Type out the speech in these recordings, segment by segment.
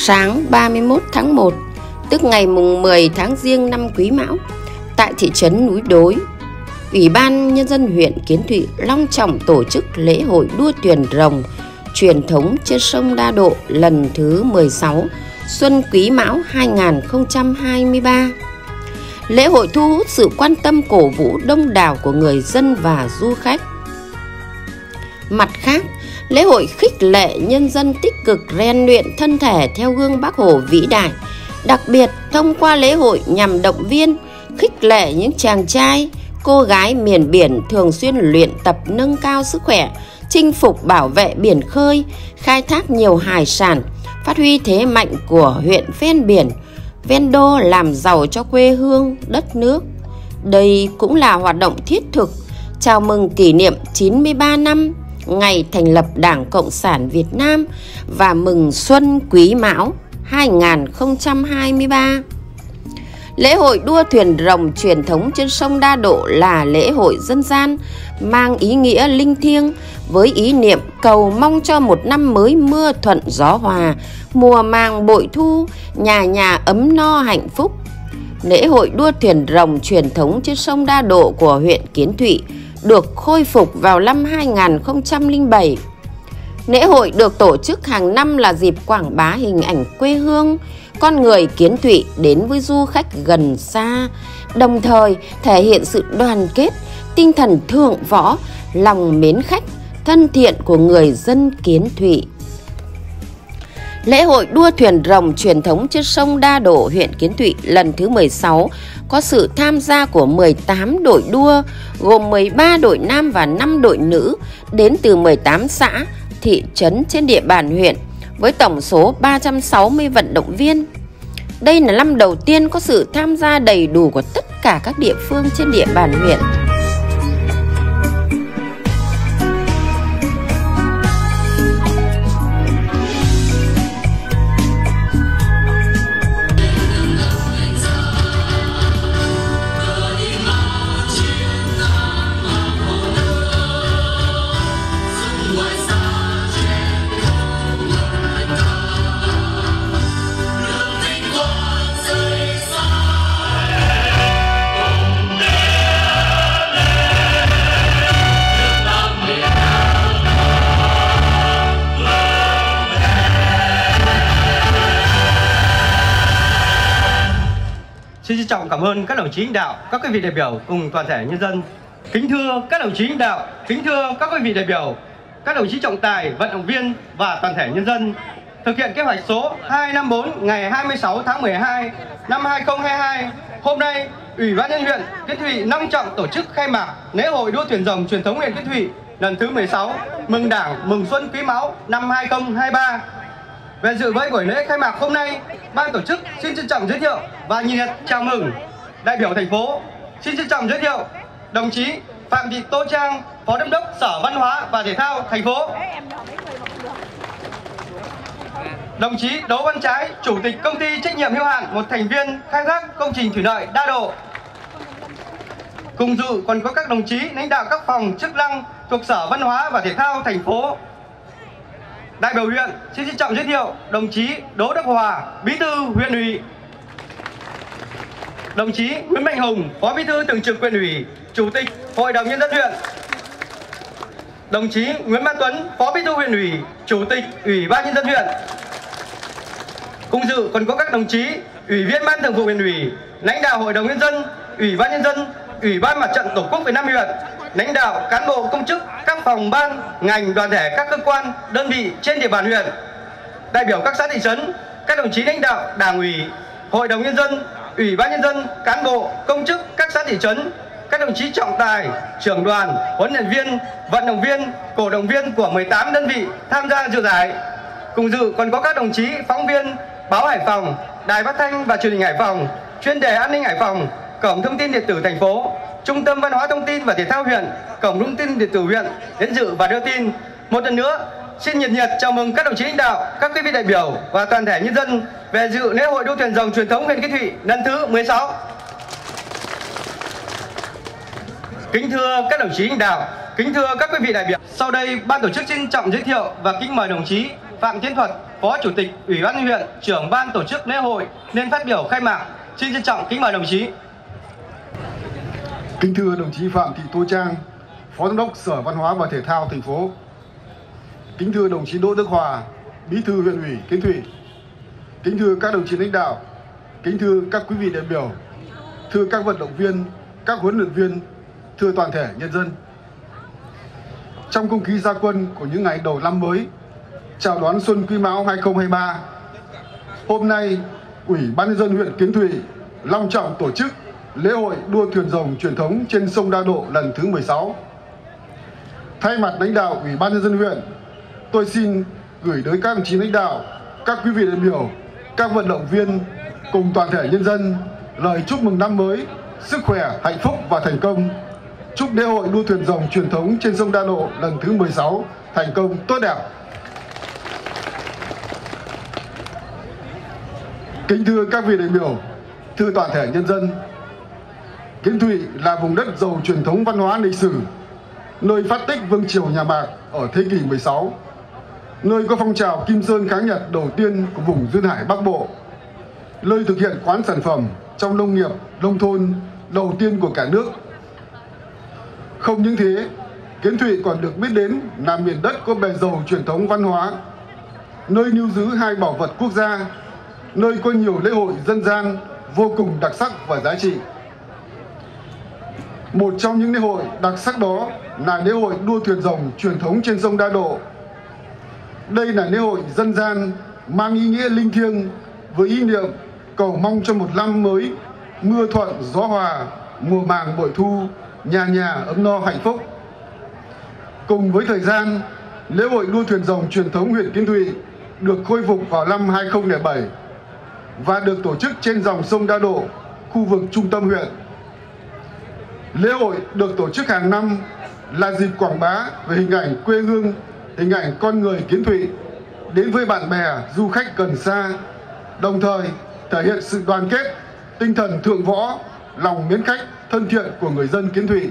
Sáng 31 tháng 1, tức ngày mùng 10 tháng Giêng năm Quý Mão, tại thị trấn Núi Đối, Ủy ban Nhân dân huyện Kiến Thụy long trọng tổ chức lễ hội đua thuyền rồng truyền thống trên sông Đa Độ lần thứ 16 Xuân Quý Mão 2023. Lễ hội thu hút sự quan tâm cổ vũ đông đảo của người dân và du khách. Mặt khác, lễ hội khích lệ nhân dân tích cực rèn luyện thân thể theo gương Bác Hồ vĩ đại. Đặc biệt, thông qua lễ hội nhằm động viên, khích lệ những chàng trai, cô gái miền biển thường xuyên luyện tập nâng cao sức khỏe, chinh phục bảo vệ biển khơi, khai thác nhiều hải sản, phát huy thế mạnh của huyện ven biển, ven đô làm giàu cho quê hương, đất nước. Đây cũng là hoạt động thiết thực chào mừng kỷ niệm 93 năm ngày thành lập Đảng Cộng sản Việt Nam và mừng Xuân Quý Mão 2023. Lễ hội đua thuyền rồng truyền thống trên sông Đa Độ là lễ hội dân gian mang ý nghĩa linh thiêng với ý niệm cầu mong cho một năm mới mưa thuận gió hòa, mùa màng bội thu, nhà nhà ấm no hạnh phúc. Lễ hội đua thuyền rồng truyền thống trên sông Đa Độ của huyện Kiến Thụy được khôi phục vào năm 2007. Lễ hội được tổ chức hàng năm là dịp quảng bá hình ảnh quê hương, con người Kiến Thụy đến với du khách gần xa, đồng thời thể hiện sự đoàn kết, tinh thần thượng võ, lòng mến khách, thân thiện của người dân Kiến Thụy. Lễ hội đua thuyền rồng truyền thống trên sông Đa Độ huyện Kiến Thụy lần thứ 16 có sự tham gia của 18 đội đua, gồm 13 đội nam và 5 đội nữ đến từ 18 xã, thị trấn trên địa bàn huyện, với tổng số 360 vận động viên. Đây là năm đầu tiên có sự tham gia đầy đủ của tất cả các địa phương trên địa bàn huyện. Xin trân trọng cảm ơn các đồng chí lãnh đạo, các quý vị đại biểu cùng toàn thể nhân dân. Kính thưa các đồng chí lãnh đạo, kính thưa các quý vị đại biểu, các đồng chí trọng tài, vận động viên và toàn thể nhân dân. Thực hiện kế hoạch số 254 ngày 26 tháng 12 năm 2022, hôm nay Ủy ban nhân dân huyện Kiến Thụy long trọng tổ chức khai mạc lễ hội đua thuyền rồng truyền thống huyện Kiến Thụy lần thứ 16 mừng Đảng, mừng Xuân Quý Mão năm 2023. Về dự với buổi lễ khai mạc hôm nay, ban tổ chức xin trân trọng giới thiệu và nhiệt liệt chào mừng đại biểu thành phố. Xin trân trọng giới thiệu đồng chí Phạm Thị Tô Trang, Phó Giám đốc Sở Văn hóa và Thể thao thành phố. Đồng chí Đỗ Văn Trái, Chủ tịch Công ty trách nhiệm hữu hạn một thành viên khai thác công trình thủy lợi Đa Độ. Cùng dự còn có các đồng chí lãnh đạo các phòng chức năng thuộc Sở Văn hóa và Thể thao thành phố. Đại biểu huyện xin trân trọng giới thiệu đồng chí Đỗ Đức Hòa, Bí thư huyện ủy. Đồng chí Nguyễn Mạnh Hùng, Phó Bí thư Thường trực huyện ủy, Chủ tịch Hội đồng Nhân dân huyện. Đồng chí Nguyễn Văn Tuấn, Phó Bí thư huyện ủy, Chủ tịch Ủy ban Nhân dân huyện. Cùng dự còn có các đồng chí Ủy viên Ban Thường vụ huyện ủy, lãnh đạo Hội đồng Nhân dân, Ủy ban Nhân dân, Ủy ban Mặt trận Tổ quốc Việt Nam huyện, lãnh đạo cán bộ công chức các phòng ban, ngành, đoàn thể, các cơ quan, đơn vị trên địa bàn huyện, đại biểu các xã thị trấn, các đồng chí lãnh đạo Đảng ủy, Hội đồng Nhân dân, Ủy ban Nhân dân, cán bộ, công chức các xã thị trấn, các đồng chí trọng tài, trưởng đoàn, huấn luyện viên, vận động viên, cổ động viên của 18 đơn vị tham gia dự giải. Cùng dự còn có các đồng chí phóng viên báo Hải Phòng, Đài Phát thanh và Truyền hình Hải Phòng, chuyên đề an ninh Hải Phòng, Cổng thông tin điện tử thành phố, Trung tâm Văn hóa Thông tin và Thể thao huyện, Cổng thông tin điện tử huyện đến dự và đưa tin. Một lần nữa, xin nhiệt liệt chào mừng các đồng chí lãnh đạo, các quý vị đại biểu và toàn thể nhân dân về dự lễ hội đua thuyền rồng truyền thống huyện Kiến Thụy lần thứ 16. Kính thưa các đồng chí lãnh đạo, kính thưa các quý vị đại biểu, sau đây ban tổ chức xin trọng giới thiệu và kính mời đồng chí Phạm Tiến Thuật, Phó Chủ tịch Ủy ban nhân huyện, trưởng ban tổ chức lễ hội nên phát biểu khai mạc. Xin trân trọng kính mời đồng chí. Kính thưa đồng chí Phạm Thị Tô Trang, Phó Giám đốc Sở Văn hóa và Thể thao thành phố. Kính thưa đồng chí Đỗ Đức Hòa, Bí thư huyện ủy Kiến Thụy. Kính thưa các đồng chí lãnh đạo, kính thưa các quý vị đại biểu, thưa các vận động viên, các huấn luyện viên, thưa toàn thể nhân dân. Trong không khí ra quân của những ngày đầu năm mới, chào đón Xuân Quý Mão 2023, hôm nay Ủy ban nhân dân huyện Kiến Thụy long trọng tổ chức lễ hội đua thuyền rồng truyền thống trên sông Đa Độ lần thứ 16. Thay mặt lãnh đạo Ủy ban nhân dân huyện, tôi xin gửi tới các đồng chí lãnh đạo, các quý vị đại biểu, các vận động viên cùng toàn thể nhân dân lời chúc mừng năm mới, sức khỏe, hạnh phúc và thành công. Chúc lễ hội đua thuyền rồng truyền thống trên sông Đa Độ lần thứ 16 thành công tốt đẹp. Kính thưa các vị đại biểu, thưa toàn thể nhân dân, Kiến Thụy là vùng đất giàu truyền thống văn hóa lịch sử, nơi phát tích vương triều nhà Mạc ở thế kỷ 16, nơi có phong trào Kim Sơn kháng Nhật đầu tiên của vùng duyên hải Bắc Bộ, nơi thực hiện khoán sản phẩm trong nông nghiệp, nông thôn đầu tiên của cả nước. Không những thế, Kiến Thụy còn được biết đến là miền đất có bề dầu truyền thống văn hóa, nơi lưu giữ 2 bảo vật quốc gia, nơi có nhiều lễ hội dân gian vô cùng đặc sắc và giá trị. Một trong những lễ hội đặc sắc đó là lễ hội đua thuyền rồng truyền thống trên sông Đa Độ. Đây là lễ hội dân gian mang ý nghĩa linh thiêng với ý niệm cầu mong cho một năm mới mưa thuận gió hòa, mùa màng bội thu, nhà nhà ấm no hạnh phúc. Cùng với thời gian, lễ hội đua thuyền rồng truyền thống huyện Kiến Thụy được khôi phục vào năm 2007 và được tổ chức trên dòng sông Đa Độ, khu vực trung tâm huyện. Lễ hội được tổ chức hàng năm là dịp quảng bá về hình ảnh quê hương, hình ảnh con người Kiến Thụy đến với bạn bè, du khách gần xa, đồng thời thể hiện sự đoàn kết, tinh thần thượng võ, lòng mến khách, thân thiện của người dân Kiến Thụy.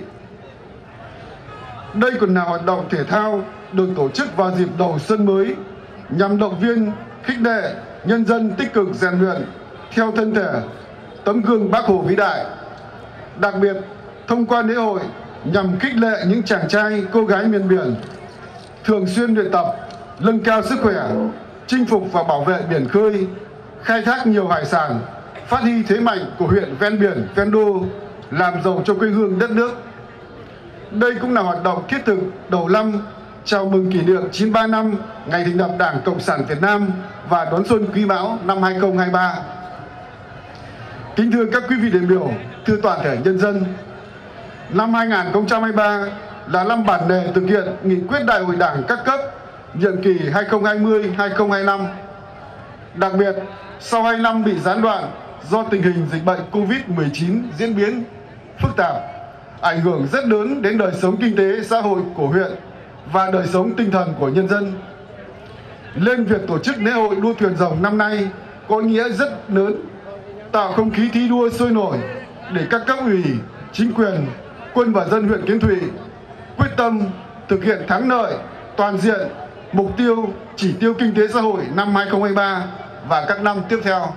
Đây còn là hoạt động thể thao được tổ chức vào dịp đầu xuân mới nhằm động viên, khích lệ nhân dân tích cực rèn luyện theo thân thể tấm gương Bác Hồ vĩ đại. Đặc biệt, thông qua lễ hội nhằm khích lệ những chàng trai, cô gái miền biển thường xuyên luyện tập, nâng cao sức khỏe, chinh phục và bảo vệ biển khơi, khai thác nhiều hải sản, phát huy thế mạnh của huyện ven biển, ven đô, làm giàu cho quê hương đất nước. Đây cũng là hoạt động thiết thực đầu năm chào mừng kỷ niệm 93 năm ngày thành lập Đảng Cộng sản Việt Nam và đón Xuân Quý Mão năm 2023. Kính thưa các quý vị đại biểu, thưa toàn thể nhân dân, năm 2023 là năm bản đề thực hiện nghị quyết Đại hội Đảng các cấp nhiệm kỳ 2020-2025. Đặc biệt, sau 2 năm bị gián đoạn do tình hình dịch bệnh Covid-19 diễn biến phức tạp, ảnh hưởng rất lớn đến đời sống kinh tế xã hội của huyện và đời sống tinh thần của nhân dân, nên việc tổ chức lễ hội đua thuyền rồng năm nay có ý nghĩa rất lớn, tạo không khí thi đua sôi nổi để các cấp ủy, chính quyền, quân và dân huyện Kiến Thụy quyết tâm thực hiện thắng lợi toàn diện mục tiêu chỉ tiêu kinh tế xã hội năm 2023 và các năm tiếp theo.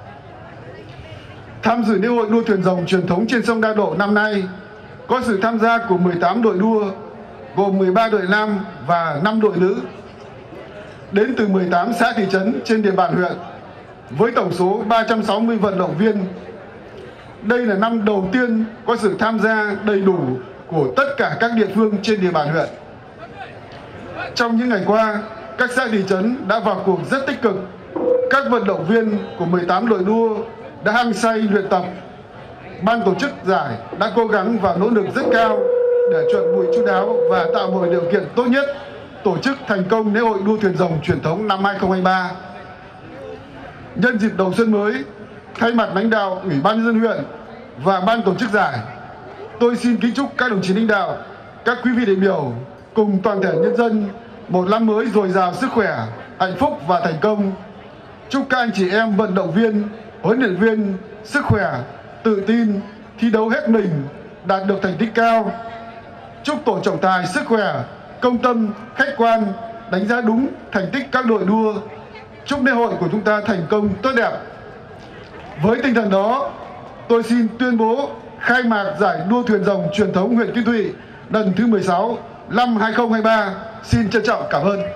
Tham dự lễ hội đua thuyền rồng truyền thống trên sông Đa Độ năm nay có sự tham gia của 18 đội đua, gồm 13 đội nam và 5 đội nữ, đến từ 18 xã thị trấn trên địa bàn huyện, với tổng số 360 vận động viên. Đây là năm đầu tiên có sự tham gia đầy đủ của tất cả các địa phương trên địa bàn huyện. Trong những ngày qua, các xã thị trấn đã vào cuộc rất tích cực. Các vận động viên của 18 đội đua đã hăng say luyện tập. Ban tổ chức giải đã cố gắng và nỗ lực rất cao để chuẩn bị chu đáo và tạo mọi điều kiện tốt nhất tổ chức thành công lễ hội đua thuyền rồng truyền thống năm 2023. Nhân dịp đầu xuân mới, thay mặt lãnh đạo Ủy ban nhân dân huyện và ban tổ chức giải, tôi xin kính chúc các đồng chí lãnh đạo, các quý vị đại biểu cùng toàn thể nhân dân một năm mới dồi dào sức khỏe, hạnh phúc và thành công. Chúc các anh chị em vận động viên, huấn luyện viên sức khỏe, tự tin, thi đấu hết mình, đạt được thành tích cao. Chúc tổ trọng tài sức khỏe, công tâm, khách quan, đánh giá đúng thành tích các đội đua, chúc lễ hội của chúng ta thành công tốt đẹp. Với tinh thần đó, tôi xin tuyên bố khai mạc giải đua thuyền rồng truyền thống huyện Kiến Thụy lần thứ 16 năm 2023. Xin trân trọng cảm ơn.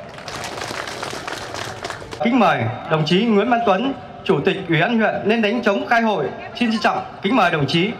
Kính mời đồng chí Nguyễn Văn Tuấn, Chủ tịch Ủy ban huyện lên đánh trống khai hội. Xin trân trọng kính mời đồng chí.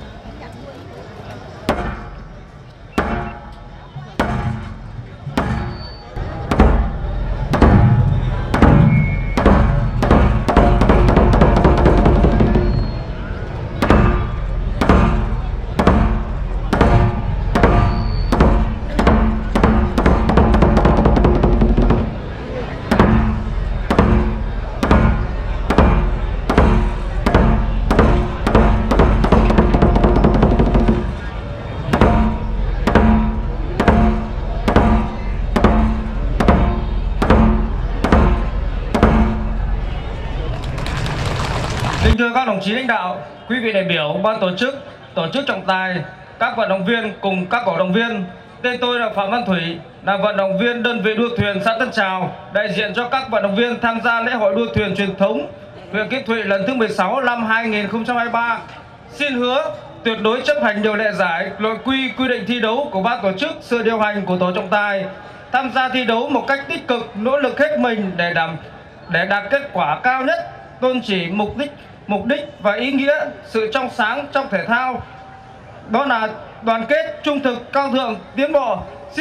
Kính thưa các đồng chí lãnh đạo, quý vị đại biểu, ban tổ chức trọng tài, các vận động viên cùng các cổ động viên. Tên tôi là Phạm Văn Thủy, là vận động viên đơn vị đua thuyền xã Tân Trào, đại diện cho các vận động viên tham gia lễ hội đua thuyền truyền thống huyện Kiến Thụy lần thứ 16 năm 2023. Xin hứa tuyệt đối chấp hành điều lệ giải, nội quy định thi đấu của ban tổ chức, sự điều hành của tổ trọng tài, tham gia thi đấu một cách tích cực, nỗ lực hết mình để đạt kết quả cao nhất, tôn chỉ mục đích và ý nghĩa sự trong sáng trong thể thao, đó là đoàn kết, trung thực, cao thượng, tiến bộ.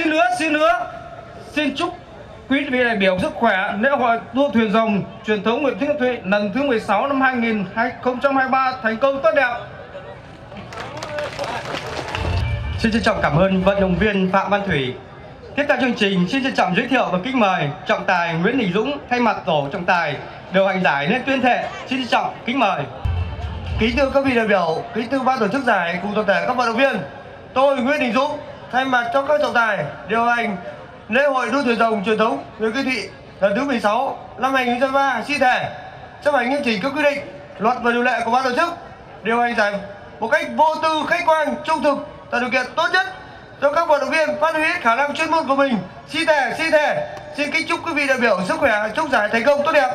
Xin chúc quý vị đại biểu sức khỏe. Lễ hội đua thuyền rồng truyền thống huyện Kiến Thụy lần thứ 16 năm 2023 thành công tốt đẹp. Xin trân trọng cảm ơn vận động viên Phạm Văn Thủy. Tiếp theo chương trình, xin trân trọng giới thiệu và kính mời trọng tài Nguyễn Đình Dũng thay mặt tổ trọng tài điều hành giải lên tuyên thệ. Xin trân trọng kính mời. Kính thưa các vị đại biểu, kính thưa ban tổ chức giải cùng toàn thể các vận động viên, tôi Nguyễn Đình Dũng thay mặt cho các trọng tài điều hành lễ hội đua thuyền rồng truyền thống huyện Kiến Thụy lần thứ 16 năm 2023 xin thề chấp hành nghiêm chỉnh các quy định, luật và điều lệ của ban tổ chức, điều hành giải một cách vô tư, khách quan, trung thực, tạo điều kiện tốt nhất cho các vận động viên phát huy hết khả năng chuyên môn của mình. Xin thề. Xin kính chúc quý vị đại biểu sức khỏe, chúc giải thành công tốt đẹp.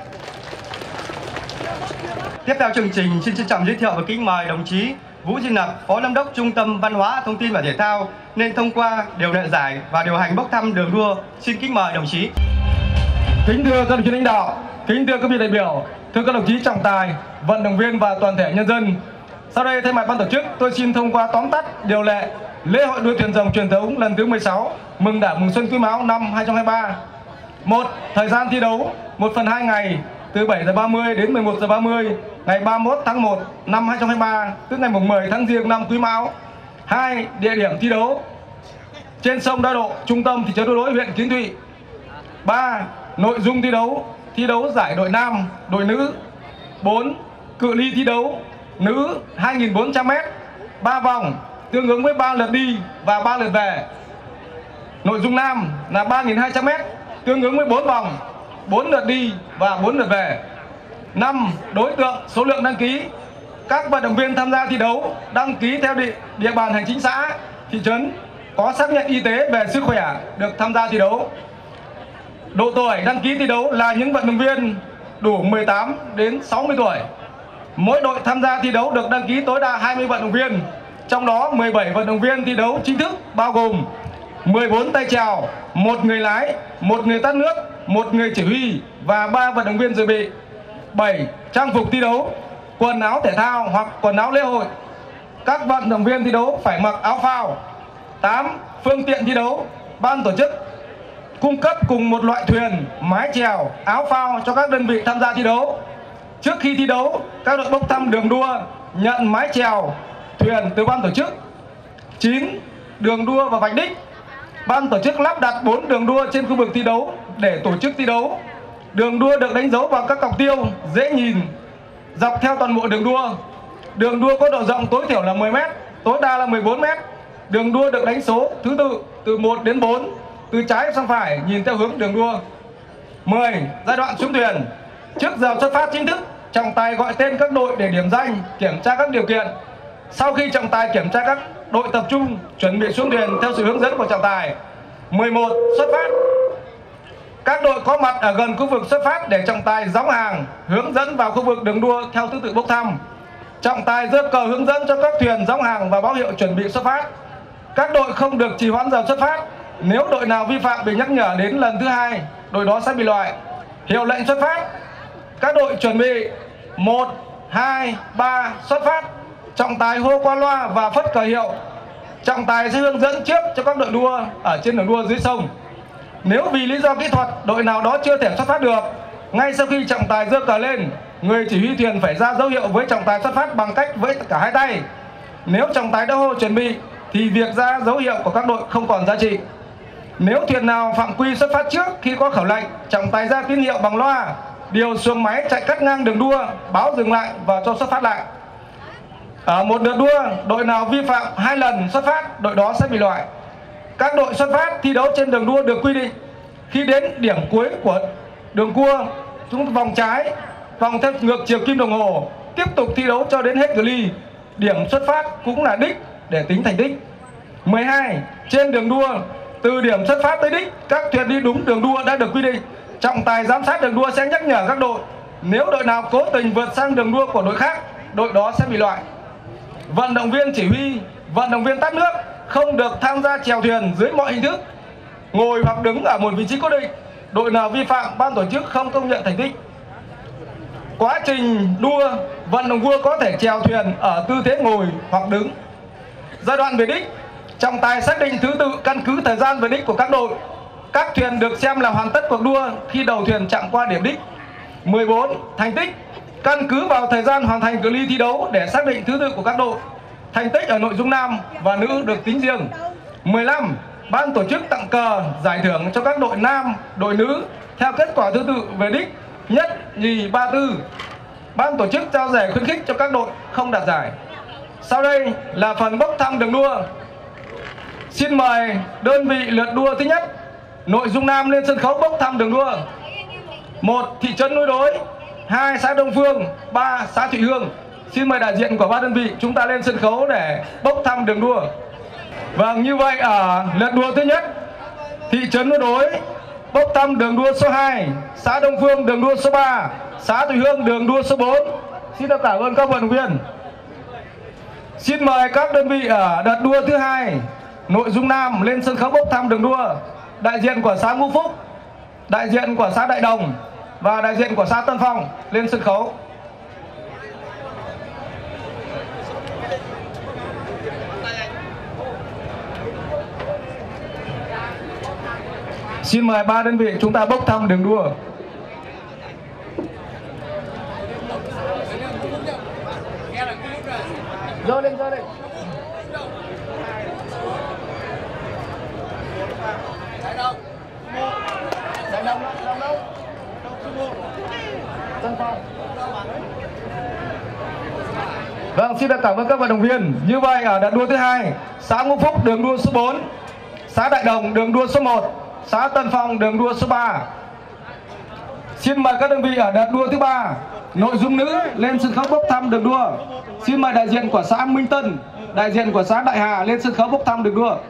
Tiếp theo chương trình, xin trân trọng giới thiệu và kính mời đồng chí Vũ Duy Lập, Phó Giám đốc Trung tâm Văn hóa, Thông tin và Thể thao nên thông qua điều lệ giải và điều hành bốc thăm đường đua. Xin kính mời đồng chí. Kính thưa các đồng chí lãnh đạo, kính thưa các vị đại biểu, thưa các đồng chí trọng tài, vận động viên và toàn thể nhân dân. Sau đây thay mặt ban tổ chức, tôi xin thông qua tóm tắt điều lệ lễ hội đua thuyền rồng truyền thống lần thứ 16 mừng Đảng mừng Xuân Quý Mão năm 2023. 1. Thời gian thi đấu 1/2 ngày từ 7h30 đến 11h30 ngày 31 tháng 1 năm 2023, tức ngày 10 tháng Giêng năm Quý Mão. 2. Địa điểm thi đấu trên sông Đa Độ, trung tâm thị trấn Đô Lỗi, huyện Kiến Thụy. 3. Nội dung thi đấu giải đội nam, đội nữ. 4. Cự ly thi đấu nữ 2.400m, 3 vòng tương ứng với 3 lượt đi và 3 lượt về. Nội dung nam là 3.200m, tương ứng với 4 vòng, 4 lượt đi và 4 lượt về. 5. Đối tượng, số lượng đăng ký. Các vận động viên tham gia thi đấu đăng ký theo địa bàn hành chính xã, thị trấn, có xác nhận y tế về sức khỏe được tham gia thi đấu. Độ tuổi đăng ký thi đấu là những vận động viên đủ 18 đến 60 tuổi. Mỗi đội tham gia thi đấu được đăng ký tối đa 20 vận động viên, trong đó 17 vận động viên thi đấu chính thức, bao gồm 14 tay chèo, 1 người lái, 1 người tát nước, 1 người chỉ huy và 3 vận động viên dự bị. 7. Trang phục thi đấu, quần áo thể thao hoặc quần áo lễ hội. Các vận động viên thi đấu phải mặc áo phao. 8. Phương tiện thi đấu, ban tổ chức cung cấp cùng một loại thuyền, mái chèo, áo phao cho các đơn vị tham gia thi đấu. Trước khi thi đấu, các đội bốc thăm đường đua nhận mái chèo, thuyền từ ban tổ chức. 9. Đường đua và vạch đích. Ban tổ chức lắp đặt 4 đường đua trên khu vực thi đấu để tổ chức thi đấu. Đường đua được đánh dấu bằng các cọc tiêu dễ nhìn dọc theo toàn bộ đường đua. Đường đua có độ rộng tối thiểu là 10m, tối đa là 14m. Đường đua được đánh số thứ tự từ 1 đến 4, từ trái sang phải nhìn theo hướng đường đua. 10. Giai đoạn xuống thuyền. Trước giờ xuất phát chính thức, trọng tài gọi tên các đội để điểm danh, kiểm tra các điều kiện. Sau khi trọng tài kiểm tra các đội tập trung, chuẩn bị xuống thuyền theo sự hướng dẫn của trọng tài. 11. Xuất phát. Các đội có mặt ở gần khu vực xuất phát để trọng tài gióng hàng, hướng dẫn vào khu vực đường đua theo thứ tự bốc thăm. Trọng tài giơ cờ hướng dẫn cho các thuyền gióng hàng và báo hiệu chuẩn bị xuất phát. Các đội không được trì hoãn giờ xuất phát. Nếu đội nào vi phạm bị nhắc nhở đến lần thứ hai, đội đó sẽ bị loại. Hiệu lệnh xuất phát. Các đội chuẩn bị 1, 2, 3 xuất phát. Trọng tài hô qua loa và phất cờ hiệu. Trọng tài sẽ hướng dẫn trước cho các đội đua ở trên đường đua dưới sông. Nếu vì lý do kỹ thuật đội nào đó chưa thể xuất phát được, ngay sau khi trọng tài giơ cờ lên, người chỉ huy thuyền phải ra dấu hiệu với trọng tài xuất phát bằng cách vẫy cả hai tay. Nếu trọng tài đã hô chuẩn bị thì việc ra dấu hiệu của các đội không còn giá trị. Nếu thuyền nào phạm quy xuất phát trước khi có khẩu lệnh, trọng tài ra tín hiệu bằng loa, điều xuồng máy chạy cắt ngang đường đua, báo dừng lại và cho xuất phát lại. Ở một đợt đua, đội nào vi phạm 2 lần xuất phát, đội đó sẽ bị loại. Các đội xuất phát thi đấu trên đường đua được quy định khi đến điểm cuối của đường cua, chúng vòng trái, vòng theo ngược chiều kim đồng hồ, tiếp tục thi đấu cho đến hết cự ly. Điểm xuất phát cũng là đích để tính thành tích. 12. Trên đường đua, từ điểm xuất phát tới đích, các thuyền đi đúng đường đua đã được quy định. Trọng tài giám sát đường đua sẽ nhắc nhở các đội. Nếu đội nào cố tình vượt sang đường đua của đội khác, đội đó sẽ bị loại. Vận động viên chỉ huy, vận động viên tát nước không được tham gia chèo thuyền dưới mọi hình thức, ngồi hoặc đứng ở một vị trí cố định. Đội nào vi phạm, ban tổ chức không công nhận thành tích. Quá trình đua, vận động viên có thể chèo thuyền ở tư thế ngồi hoặc đứng. Giai đoạn về đích, trọng tài xác định thứ tự căn cứ thời gian về đích của các đội. Các thuyền được xem là hoàn tất cuộc đua khi đầu thuyền chạm qua điểm đích. 14. Thành tích, căn cứ vào thời gian hoàn thành cự ly thi đấu để xác định thứ tự của các đội. Thành tích ở nội dung nam và nữ được tính riêng. 15. Ban tổ chức tặng cờ giải thưởng cho các đội nam, đội nữ theo kết quả thứ tự về đích nhất, nhì, ba, tư. Ban tổ chức trao giải khuyến khích cho các đội không đạt giải. Sau đây là phần bốc thăm đường đua. Xin mời đơn vị lượt đua thứ nhất, nội dung nam lên sân khấu bốc thăm đường đua. 1. Thị trấn Núi Đối, 2. Xã Đông Phương, 3. Xã Thụy Hương. Xin mời đại diện của ba đơn vị chúng ta lên sân khấu để bốc thăm đường đua. Vâng, như vậy ở lượt đua thứ nhất, thị trấn Núi Đối bốc thăm đường đua số 2, xã Đông Phương đường đua số 3, xã Thụy Hương đường đua số 4. Xin được cảm ơn các vận động viên. Xin mời các đơn vị ở đợt đua thứ hai, nội dung nam lên sân khấu bốc thăm đường đua. Đại diện của xã Ngũ Phúc, đại diện của xã Đại Đồng và đại diện của xã Tân Phong lên sân khấu. Xin mời ba đơn vị chúng ta bốc thăm đường đua. Dơ lên, dơ lên. Vâng, xin được cảm ơn các vận động viên. Như vậy ở đợt đua thứ hai, xã Ngũ Phúc đường đua số 4, xã Đại Đồng đường đua số 1, xã Tân Phong đường đua số 3. Xin mời các đơn vị ở đợt đua thứ ba, nội dung nữ lên sân khấu bốc thăm đường đua. Xin mời đại diện của xã Minh Tân, đại diện của xã Đại Hà lên sân khấu bốc thăm đường đua.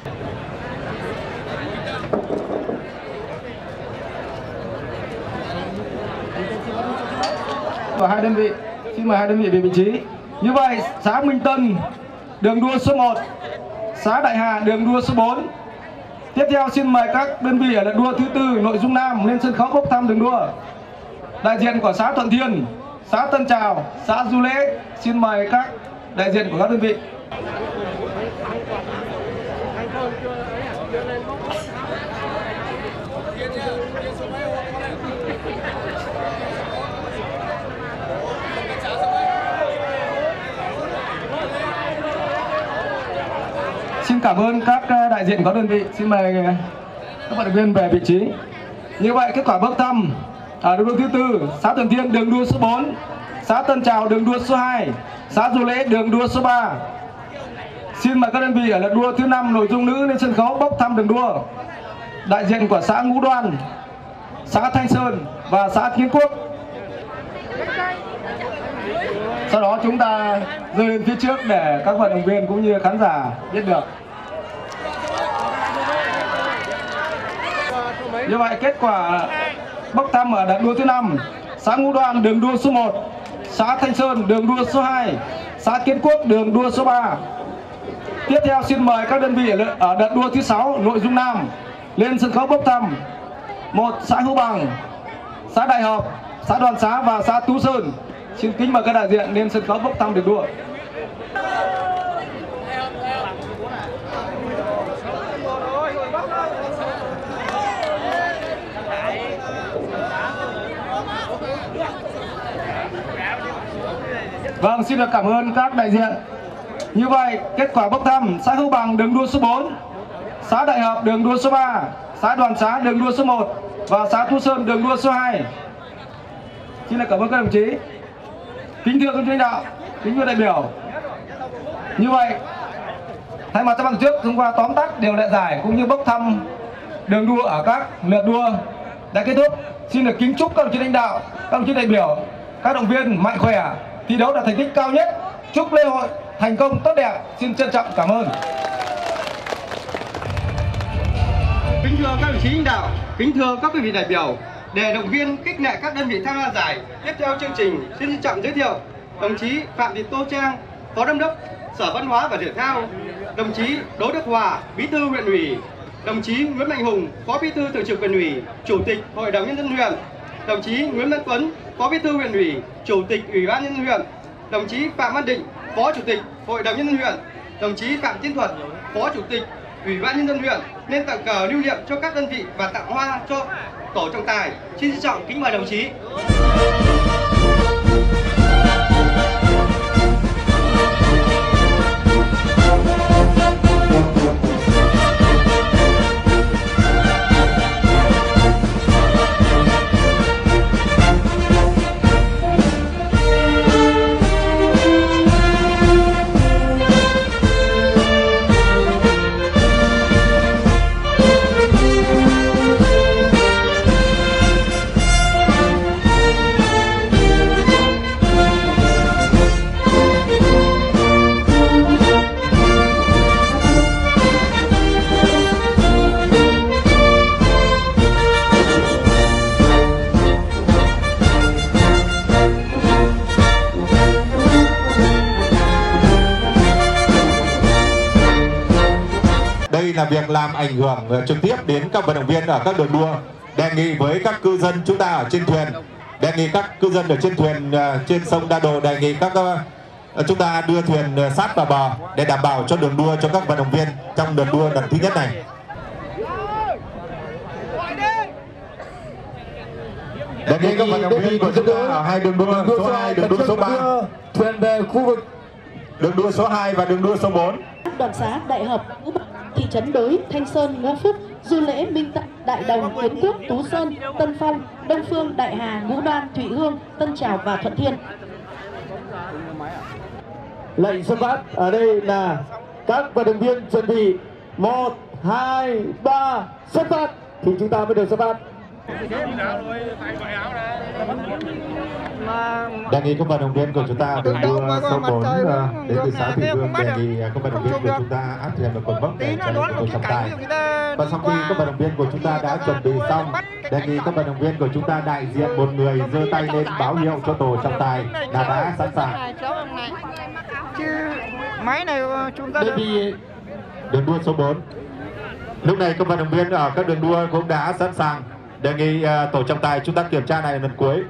Và hai đơn vị, xin mời hai đơn vị về vị trí. Như vậy xã Minh Tân đường đua số 1, xã Đại Hà đường đua số 4. Tiếp theo xin mời các đơn vị ở đợt đua thứ tư, nội dung nam lên sân khấu bốc thăm đường đua. Đại diện của xã Thuận Thiên, xã Tân Trào, xã Du Lễ, xin mời các đại diện của các đơn vị. Xin cảm ơn các đại diện có đơn vị. Xin mời các vận động viên về vị trí. Như vậy kết quả bốc thăm ở đường đua thứ tư, xã Thuận Thiên đường đua số 4, xã Tân Trào đường đua số 2, xã Du Lễ đường đua số 3. Xin mời các đơn vị ở lượt đua thứ 5, nội dung nữ lên sân khấu bốc thăm đường đua. Đại diện của xã Ngũ Đoan, xã Thanh Sơn và xã Kiến Quốc. Sau đó chúng ta rơi lên phía trước để các vận động viên cũng như khán giả biết được. Như vậy kết quả bốc thăm ở đợt đua thứ 5, xã Ngũ Đoan đường đua số 1, xã Thanh Sơn đường đua số 2, xã Kiến Quốc đường đua số 3. Tiếp theo xin mời các đơn vị ở đợt đua thứ 6 nội dung nam lên sân khấu bốc thăm. 1. Xã Hữu Bằng, xã Đại Hợp, xã Đoàn Xá và xã Tú Sơn. Xin kính mời các đại diện lên sân khấu bốc thăm đường đua. Vâng, xin được cảm ơn các đại diện. Như vậy, kết quả bốc thăm: xã Hữu Bằng đường đua số 4, xã Đại Hợp đường đua số 3, xã Đoàn Xá đường đua số 1 và xã Tú Sơn đường đua số 2. Xin được cảm ơn các đồng chí. Kính thưa các lãnh đạo, kính thưa đại biểu. Như vậy, thay mặt cho ban tổ chức, thông qua tóm tắt điều lệ giải cũng như bốc thăm đường đua ở các lượt đua đã kết thúc. Xin được kính chúc các đồng chí lãnh đạo, các đồng chí đại biểu, các động viên mạnh khỏe, thi đấu đạt thành tích cao nhất. Chúc lễ hội thành công tốt đẹp. Xin trân trọng cảm ơn. Kính thưa các đồng chí lãnh đạo, kính thưa các quý vị đại biểu, để động viên khích lệ các đơn vị tham gia giải, tiếp theo chương trình xin trân trọng giới thiệu đồng chí Phạm Thị Tô Trang, Phó Giám đốc Sở Văn hóa và Thể thao, đồng chí Đỗ Đức Hòa, Bí thư huyện ủy, đồng chí Nguyễn Mạnh Hùng, Phó Bí thư Thường trực huyện ủy, Chủ tịch Hội đồng nhân dân huyện, đồng chí Nguyễn Văn Tuấn, Phó Bí thư huyện ủy, Chủ tịch Ủy ban nhân dân huyện, đồng chí Phạm Văn Định, Phó Chủ tịch Hội đồng nhân dân huyện, đồng chí Phạm Tiến Thuật, Phó Chủ tịch Ủy ban nhân dân huyện nên tặng cờ lưu niệm cho các đơn vị và tặng hoa cho tổ trọng tài. Xin trân trọng kính mời đồng chí. Đây là việc làm ảnh hưởng trực tiếp đến các vận động viên ở các đường đua. Đề nghị với các cư dân chúng ta ở trên thuyền, đề nghị các cư dân ở trên thuyền trên sông Đa Độ, đề nghị các chúng ta đưa thuyền sát vào bờ để đảm bảo cho đường đua cho các vận động viên trong đợt đua lần thứ nhất này. Đề nghị các vận động viên của chúng ta ở hai đường đua số 2, đường đua số 3, thuyền về khu vực đường đua số 2 và đường đua số 4. Đoàn Xá, Đại Hợp, thị trấn Đối, Thanh Sơn, Ngũ Phúc, Du Lễ, Minh Tặng, Đại Đồng, Kiến Quốc, Tú Sơn, Tân Phong, Đông Phương, Đại Hà, Ngũ Đoan, Thụy Hương, Tân Trào và Thuận Thiên. Lệnh xuất phát. Ở đây là các vận động viên chuẩn bị 1, 2, 3 xuất phát thì chúng ta mới được xuất phát. Đề nghị các vận động viên của chúng ta đường đua số 4 đến từ xã Thủy Dương, đề nghị các vận động viên của chúng ta áp thuyền vào cột mốc để chạy của trọng tài. Và sau khi các vận động viên của chúng ta đã chuẩn bị xong, đề nghị các vận động viên của chúng ta đại diện một người giơ tay lên báo hiệu cho tổ trọng tài là đã sẵn sàng. Máy này chúng ta đường đua số 4. Lúc này các vận động viên ở các đường đua cũng đã sẵn sàng. Đề nghị tổ trọng tài chúng ta kiểm tra này lần cuối.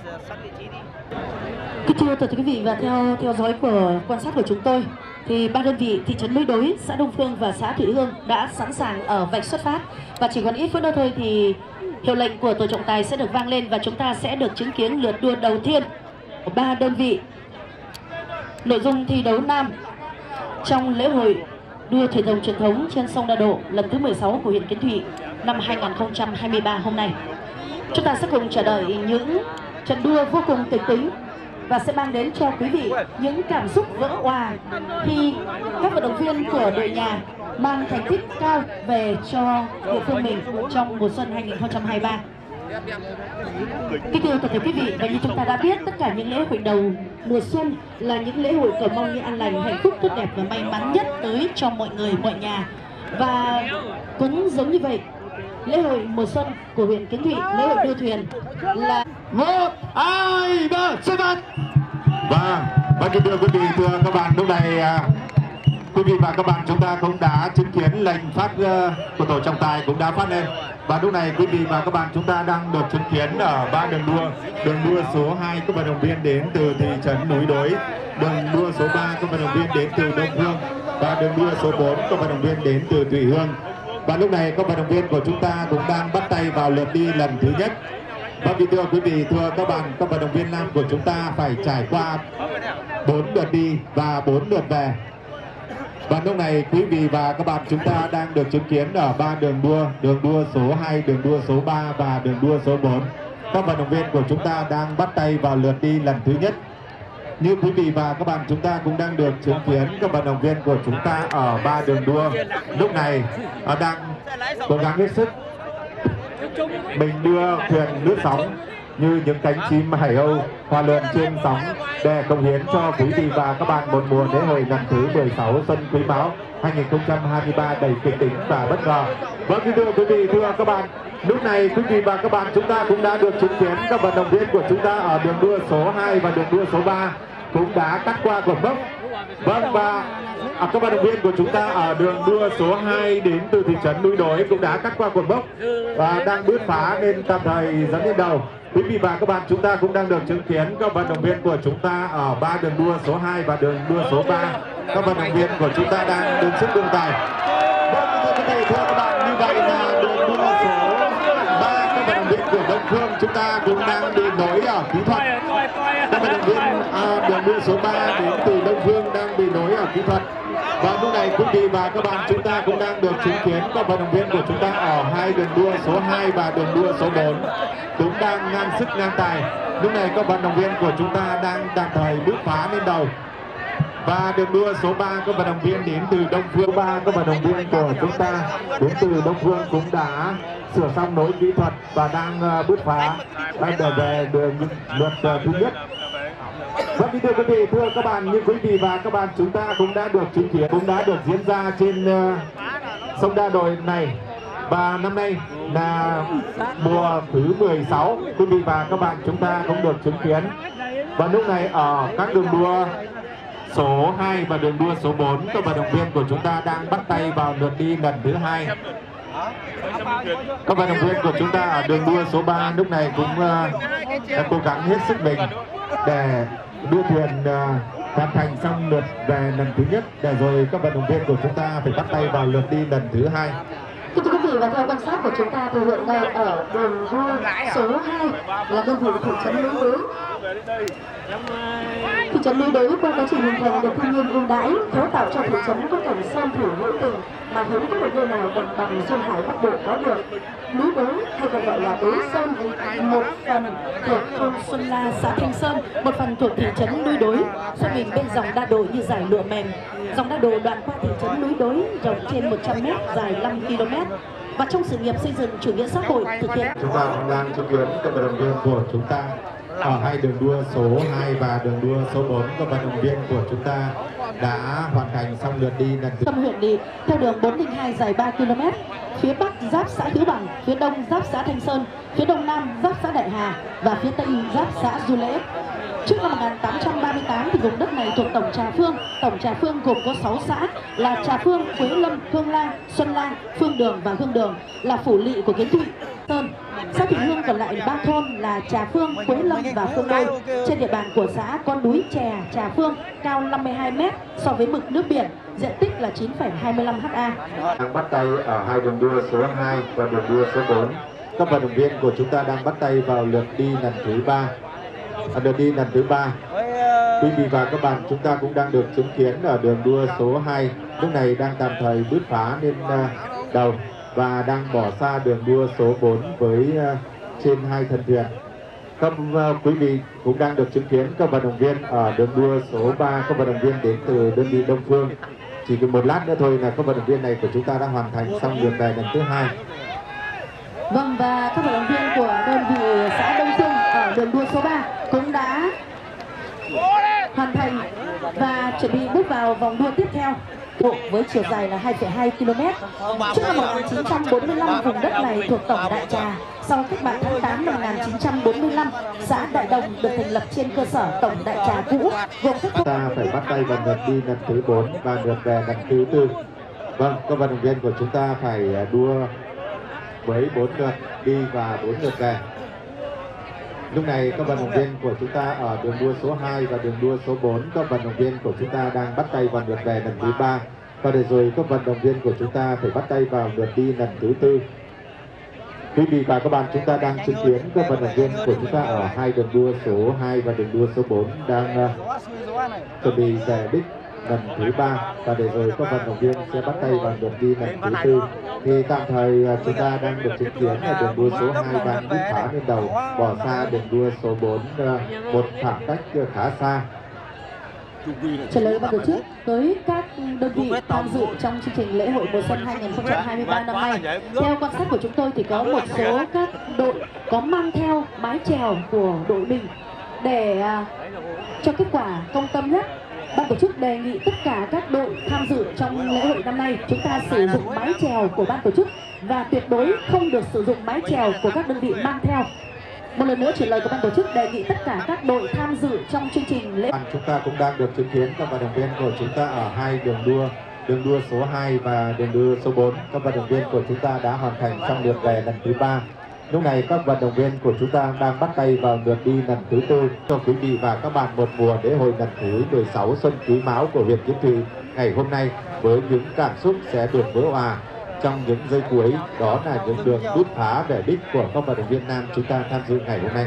Kính thưa tất cả quý vị, và theo dõi của quan sát của chúng tôi thì ba đơn vị thị trấn Núi Đối, xã Đông Phương và xã Thụy Hương đã sẵn sàng ở vạch xuất phát, và chỉ còn ít phút nữa thôi thì hiệu lệnh của tổ trọng tài sẽ được vang lên và chúng ta sẽ được chứng kiến lượt đua đầu tiên của ba đơn vị. Nội dung thi đấu nam trong lễ hội đua thuyền rồng truyền thống trên sông Đa Độ lần thứ 16 của huyện Kiến Thụy năm 2023 hôm nay. Chúng ta sẽ cùng chờ đợi những trận đua vô cùng kịch tính và sẽ mang đến cho quý vị những cảm xúc vỡ òa khi các vận động viên của đội nhà mang thành tích cao về cho địa phương mình trong mùa xuân 2023. Kính thưa tất cả quý vị, và như chúng ta đã biết, tất cả những lễ hội đầu mùa xuân là những lễ hội cầu mong những an lành, hạnh phúc, tốt đẹp và may mắn nhất tới cho mọi người, mọi nhà. Và cũng giống như vậy, lễ hội mùa xuân của huyện Kiến Thụy, lễ hội đua thuyền là 1, 2, 3, xuất phát. Và kính thưa quý vị, thưa các bạn, lúc này quý vị và các bạn chúng ta cũng đã chứng kiến lệnh phát của tổ trọng tài cũng đã phát lên. Và lúc này quý vị và các bạn chúng ta đang được chứng kiến ở 3 đường đua. Đường đua số 2 các vận động viên đến từ thị trấn Núi Đối, đường đua số 3 các vận động viên đến từ Đông Phương, và đường đua số 4 các vận động viên đến từ Thủy Hương. Và lúc này các vận động viên của chúng ta cũng đang bắt tay vào lượt đi lần thứ nhất. Và thưa quý vị, thưa các bạn, các vận động viên nam của chúng ta phải trải qua 4 lượt đi và 4 lượt về. Và lúc này quý vị và các bạn chúng ta đang được chứng kiến ở 3 đường đua số 2, đường đua số 3 và đường đua số 4. Các vận động viên của chúng ta đang bắt tay vào lượt đi lần thứ nhất. Như quý vị và các bạn chúng ta cũng đang được chứng kiến các vận động viên của chúng ta ở 3 đường đua lúc này đang cố gắng hết sức mình đưa thuyền lướt sóng như những cánh chim hải âu hòa lượn trên sóng để cống hiến cho quý vị và các bạn một mùa lễ hội lần thứ 16 Xuân Quý Mão 2023 đầy kịch tính và bất ngờ. Vâng, thưa quý vị, thưa các bạn, lúc này quý vị và các bạn chúng ta cũng đã được chứng kiến các vận động viên của chúng ta ở đường đua số 2 và đường đua số 3 cũng đã cắt qua cột mốc. Vâng, và các vận động viên của chúng ta ở đường đua số 2 đến từ thị trấn Núi Đối cũng đã cắt qua cột mốc và đang bứt phá nên tạm thời dẫn lên đầu. Quý vị và các bạn chúng ta cũng đang được chứng kiến các vận động viên của chúng ta ở 3 đường đua số 2 và đường đua số 3. Các vận động viên của chúng ta đang đứng trước đường tài. Vâng, thưa các bạn, như vậy là đường đua số 3 các vận động viên của Đông Phương chúng ta cũng đang bị nối ở kỹ thuật. Các vận động viên đường đua số 3 đến từ Đông Phương đang bị nối ở kỹ thuật. Và lúc này quý vị và các bạn chúng ta cũng đang được chứng kiến các vận động viên của chúng ta ở 2 đường đua số 2 và đường đua số 4 cũng đang ngang sức ngang tài. Lúc này các vận động viên của chúng ta đang tạm thời bước phá lên đầu. Và đường đua số 3 các vận động viên đến từ Đông Phương, 3 các vận động viên của chúng ta đến từ Đông Phương cũng đã sửa xong nối kỹ thuật và đang bứt phá đang trở về đường lượt thứ nhất. Vâng, thưa quý vị, thưa các bạn, như quý vị và các bạn chúng ta cũng đã được chứng kiến, cũng đã được diễn ra trên sông Đa Đội này. Và năm nay là mùa thứ 16, quý vị và các bạn chúng ta cũng được chứng kiến. Và lúc này ở các đường đua số 2 và đường đua số 4, các vận động viên của chúng ta đang bắt tay vào lượt đi lần thứ 2. Các vận động viên của chúng ta ở đường đua số 3 lúc này cũng đã cố gắng hết sức mình để đưa thuyền hoàn thành xong lượt về lần thứ nhất, để rồi các vận động viên của chúng ta phải bắt tay vào lượt đi lần thứ 2. Thưa quý vị, và theo quan sát của chúng ta thì hiện nay ở đường đua số 2 là đơn vị thị trấn Núi Đối. Thị trấn Núi Đối qua quá trình hình thành được thiên nhiên ưu đãi, cấu tạo cho thị trấn có cảnh sơn thủy hữu tình mà hiếm có một nơi nào đồng bằng duyên hải Bắc Bộ có được. Núi Đối hay còn gọi là Đối Sơn, một phần thuộc thôn Xuân La, xã Thanh Sơn, một phần thuộc thị trấn Núi Đối, xoay mình bên dòng Đa Độ như dải lụa mềm. Dòng Đa Độ đoạn qua thị trấn Núi Đối rộng trên 100 m, dài 5 km. Và trong sự nghiệp xây dựng chủ nghĩa xã hội thực hiện, chúng ta cũng đang chứng kiến các vận động viên của chúng ta ở 2 đường đua số 2 và đường đua số 4, các vận động viên của chúng ta đã hoàn thành xong lượt đi lần thứ. Tâm huyện đi theo đường 402 dài 3 km, phía bắc giáp xã Hiếu Bằng, phía đông giáp xã Thanh Sơn, phía đông nam giáp xã Đại Hà và phía tây giáp xã Du Lễ. Trước năm 1838 thì vùng đất này thuộc Tổng Trà Phương. Tổng Trà Phương gồm có 6 xã là Trà Phương, Quế Lâm, Hương Lang, Xuân Lang, Phương Đường và Hương Đường là phủ lỵ của Kiến Thụy. Sơn. Xã Thủy Hương còn lại 3 thôn là Trà Phương, Quế Lâm và Phương Đôi. Trên địa bàn của xã có núi Chè, Trà Phương cao 52 m so với mực nước biển, diện tích là 9,25 ha. Đang bắt tay ở 2 đường đua số 2 và đường đua số 4. Các vận động viên của chúng ta đang bắt tay vào lượt đi lần thứ 3. Lượt đi lần thứ 3. Quý vị và các bạn chúng ta cũng đang được chứng kiến ở đường đua số 2 lúc này đang tạm thời bứt phá lên đầu và đang bỏ xa đường đua số 4 với trên 2 thân thuyền. Các quý vị cũng đang được chứng kiến các vận động viên ở đường đua số 3, các vận động viên đến từ đơn vị Đông Phương. Chỉ cần một lát nữa thôi là các vận động viên này của chúng ta đã hoàn thành xong lượt về lần thứ 2. Vâng, và các vận động viên của đơn vị xã Đông Dương ở đường đua số 3 cũng đã hoàn thành và chuẩn bị bước vào vòng đua tiếp theo. với chiều dài là 2,2 km. Trước năm 1945, vùng đất này thuộc Tổng Đại Trà. Sau cách mạng tháng 8 năm 1945, xã Đại Đồng được thành lập trên cơ sở Tổng Đại Trà cũ, gồm các chúng ta phải bắt tay vào lượt đi lần thứ 4 và lượt về lần thứ 4. Vâng, các vận động viên của chúng ta phải đua với 4 lượt đi và 4 lượt về. Lúc này các vận động viên của chúng ta ở đường đua số 2 và đường đua số 4, các vận động viên của chúng ta đang bắt tay vào lượt về lần thứ 3. Và để rồi các vận động viên của chúng ta phải bắt tay vào lượt đi lần thứ 4. Quý vị và các bạn, chúng ta đang chứng kiến các vận động viên của chúng ta ở hai đường đua số 2 và đường đua số 4 đang chuẩn bị về đích lần thứ 3, và để rồi các vận động viên sẽ bắt tay vào lượt đi lần thứ 4. Thì tạm thời chúng ta đang được chứng kiến là đường đua số 2 đang bứt phá lên đầu, bỏ xa đường đua số 4 một khoảng cách khá xa. Trả lời ban tổ chức tới các đơn vị tham dự trong chương trình lễ hội mùa xuân 2023 năm nay. Theo quan sát của chúng tôi thì có một số các đội có mang theo mái chèo của đội mình để cho kết quả công tâm nhất. Ban tổ chức đề nghị tất cả các đội tham dự trong lễ hội năm nay chúng ta sử dụng mái chèo của ban tổ chức và tuyệt đối không được sử dụng mái chèo của các đơn vị mang theo. Một lần nữa chuyển lời của ban tổ chức đề nghị tất cả các đội tham dự trong chương trình lễ. Chúng ta cũng đang được chứng kiến các vận động viên của chúng ta ở hai đường đua số 2 và đường đua số 4. Các vận động viên của chúng ta đã hoàn thành xong lượt về lần thứ 3. Lúc này các vận động viên của chúng ta đang bắt tay vào lượt đi lần thứ 4. Cho quý vị và các bạn một mùa lễ hội lần thứ 16 Xuân Quý Mão của huyện Kiến Thụy ngày hôm nay với những cảm xúc sẽ được vỡ òa trong những giây cuối. Đó là những đường bứt phá về đích của các vận động viên nam chúng ta tham dự ngày hôm nay.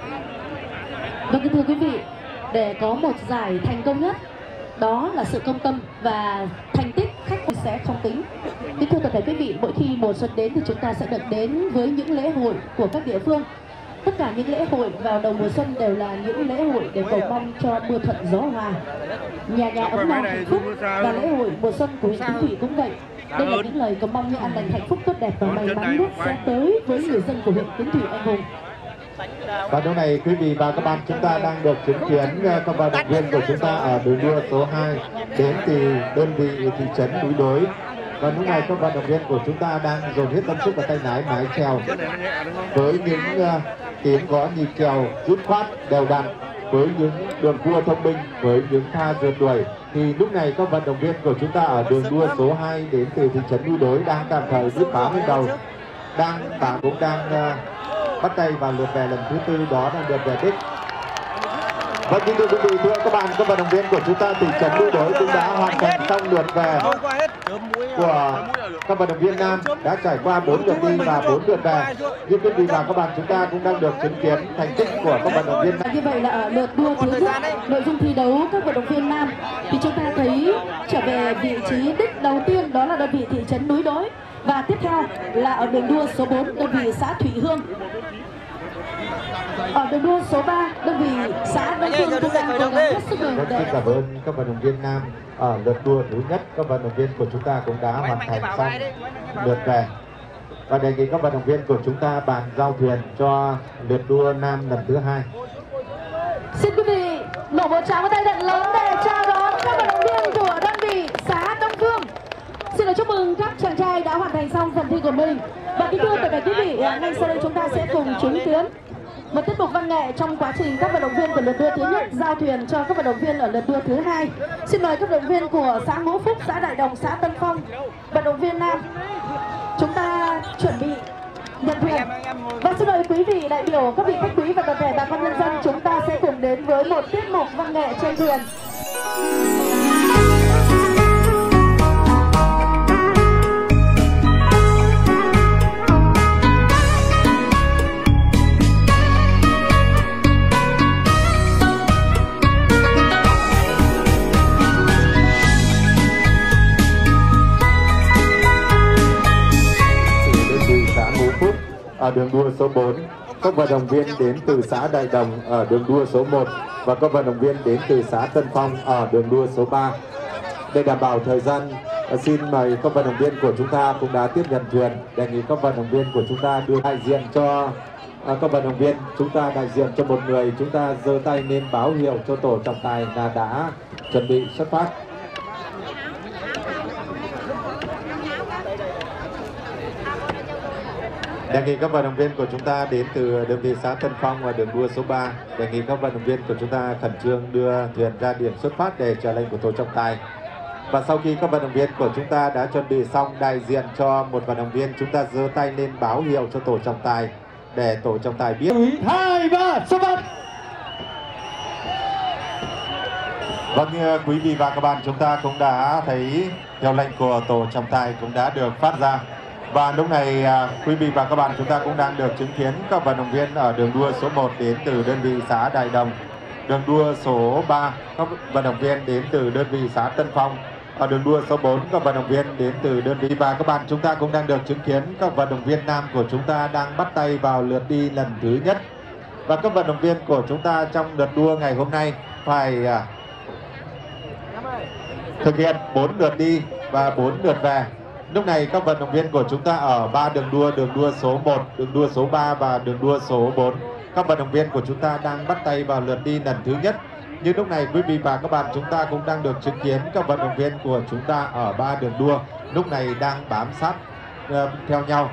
Vâng, kính thưa quý vị, để có một giải thành công nhất, đó là sự công tâm và thành tích khách sẽ không tính. Kính thưa toàn thể quý vị, mỗi khi mùa xuân đến thì chúng ta sẽ được đến với những lễ hội của các địa phương. Tất cả những lễ hội vào đầu mùa xuân đều là những lễ hội để cầu mong cho mưa thuận gió hòa, nhà nhà ấm no hạnh phúc. Và lễ hội mùa xuân của huyện Kiến Thụy cũng vậy. Đây là những lời cầu mong như an lành, hạnh phúc, tốt đẹp và may mắn nhất sẽ tới với người dân của huyện Kiến Thụy anh hùng. Và lúc này quý vị và các bạn, chúng ta đang được chứng kiến các vận động viên của chúng ta ở đường đua số 2 đến từ đơn vị thị trấn Núi Đối. Và lúc này các vận động viên của chúng ta đang dồn hết tâm sức vào tay lái mái chèo với những tiếng gõ nhịp chèo dứt khoát đều đặn, với những đường cua thông minh, với những pha rượt đuổi. Thì lúc này các vận động viên của chúng ta ở đường đua số 2 đến từ thị trấn Núi Đối đang tạm thời bứt phá lên đầu, cũng đang bắt tay vào lượt về lần thứ 4, đó là lượt về đích. Vâng, kính thưa quý vị, thưa các bạn, các vận động viên của chúng ta thị trấn Núi Đối cũng đã hoàn thành xong lượt về của các vận động viên nam, đã trải qua 4 lượt đi và 4 lượt về. Như quý vị và các bạn, chúng ta cũng đang được chứng kiến thành tích của các vận động viên nam. Như vậy là ở lượt đua thứ nhất, nội dung thi đấu các vận động viên nam thì chúng ta thấy trở về vị trí đích đầu tiên, đó là đơn vị thị trấn Núi Đối. Và tiếp theo là ở đường đua số 4, đơn vị xã Thụy Hương. Ở đường đua số 3, đơn vị xã Đông Phương cũng đang cố gắng hết sức mình để... Xin cảm ơn các vận động viên nam. Ở lượt đua thứ nhất, các vận động viên của chúng ta cũng đã hoàn thành xong lượt về. Và đề nghị các vận động viên của chúng ta bàn giao thuyền cho lượt đua nam lần thứ 2. Xin quý vị nổ một tràng tay thật lớn để chào đón các vận động viên của đơn vị xã Đông Phương. Xin được chúc mừng các chàng trai đã hoàn thành xong phần thi của mình. Và kính thưa tất cả quý vị, ngay sau đây chúng ta sẽ cùng chứng kiến một tiết mục văn nghệ trong quá trình các vận động viên của lượt đua thứ nhất giao thuyền cho các vận động viên ở lượt đua thứ 2. Xin mời các vận động viên của xã Ngũ Phúc, xã Đại Đồng, xã Tân Phong, vận động viên nam, chúng ta chuẩn bị nhận thuyền. Và xin mời quý vị đại biểu, các vị khách quý và toàn thể bà con nhân dân, chúng ta sẽ cùng đến với một tiết mục văn nghệ trên thuyền. Ở đường đua số 4, các vận động viên đến từ xã Đại Đồng ở đường đua số 1 và các vận động viên đến từ xã Tân Phong ở đường đua số 3. Để đảm bảo thời gian, xin mời các vận động viên của chúng ta cũng đã tiếp nhận thuyền. Đề nghị các vận động viên của chúng ta đưa đại diện cho các vận động viên, chúng ta đại diện cho một người, chúng ta giơ tay lên báo hiệu cho tổ trọng tài là đã chuẩn bị xuất phát. Đề nghị các vận động viên của chúng ta đến từ đơn vị xã Tân Phong và đường đua số 3. Đề nghị các vận động viên của chúng ta khẩn trương đưa thuyền ra điểm xuất phát để chờ lệnh của tổ trọng tài. Và sau khi các vận động viên của chúng ta đã chuẩn bị xong, đại diện cho một vận động viên chúng ta giơ tay lên báo hiệu cho tổ trọng tài để tổ trọng tài biết. 2, 3, xuất phát. Vâng, quý vị và các bạn, chúng ta cũng đã thấy hiệu lệnh của tổ trọng tài cũng đã được phát ra. Và lúc này quý vị và các bạn, chúng ta cũng đang được chứng kiến các vận động viên ở đường đua số 1 đến từ đơn vị xã Đại Đồng. Đường đua số 3, các vận động viên đến từ đơn vị xã Tân Phong. Ở đường đua số 4, các vận động viên đến từ đơn vị. Và các bạn, chúng ta cũng đang được chứng kiến các vận động viên nam của chúng ta đang bắt tay vào lượt đi lần thứ nhất. Và các vận động viên của chúng ta trong lượt đua ngày hôm nay phải thực hiện 4 lượt đi và 4 lượt về. Lúc này các vận động viên của chúng ta ở 3 đường đua số 1, đường đua số 3 và đường đua số 4. Các vận động viên của chúng ta đang bắt tay vào lượt đi lần thứ nhất. Nhưng lúc này quý vị và các bạn, chúng ta cũng đang được chứng kiến các vận động viên của chúng ta ở 3 đường đua lúc này đang bám sát theo nhau.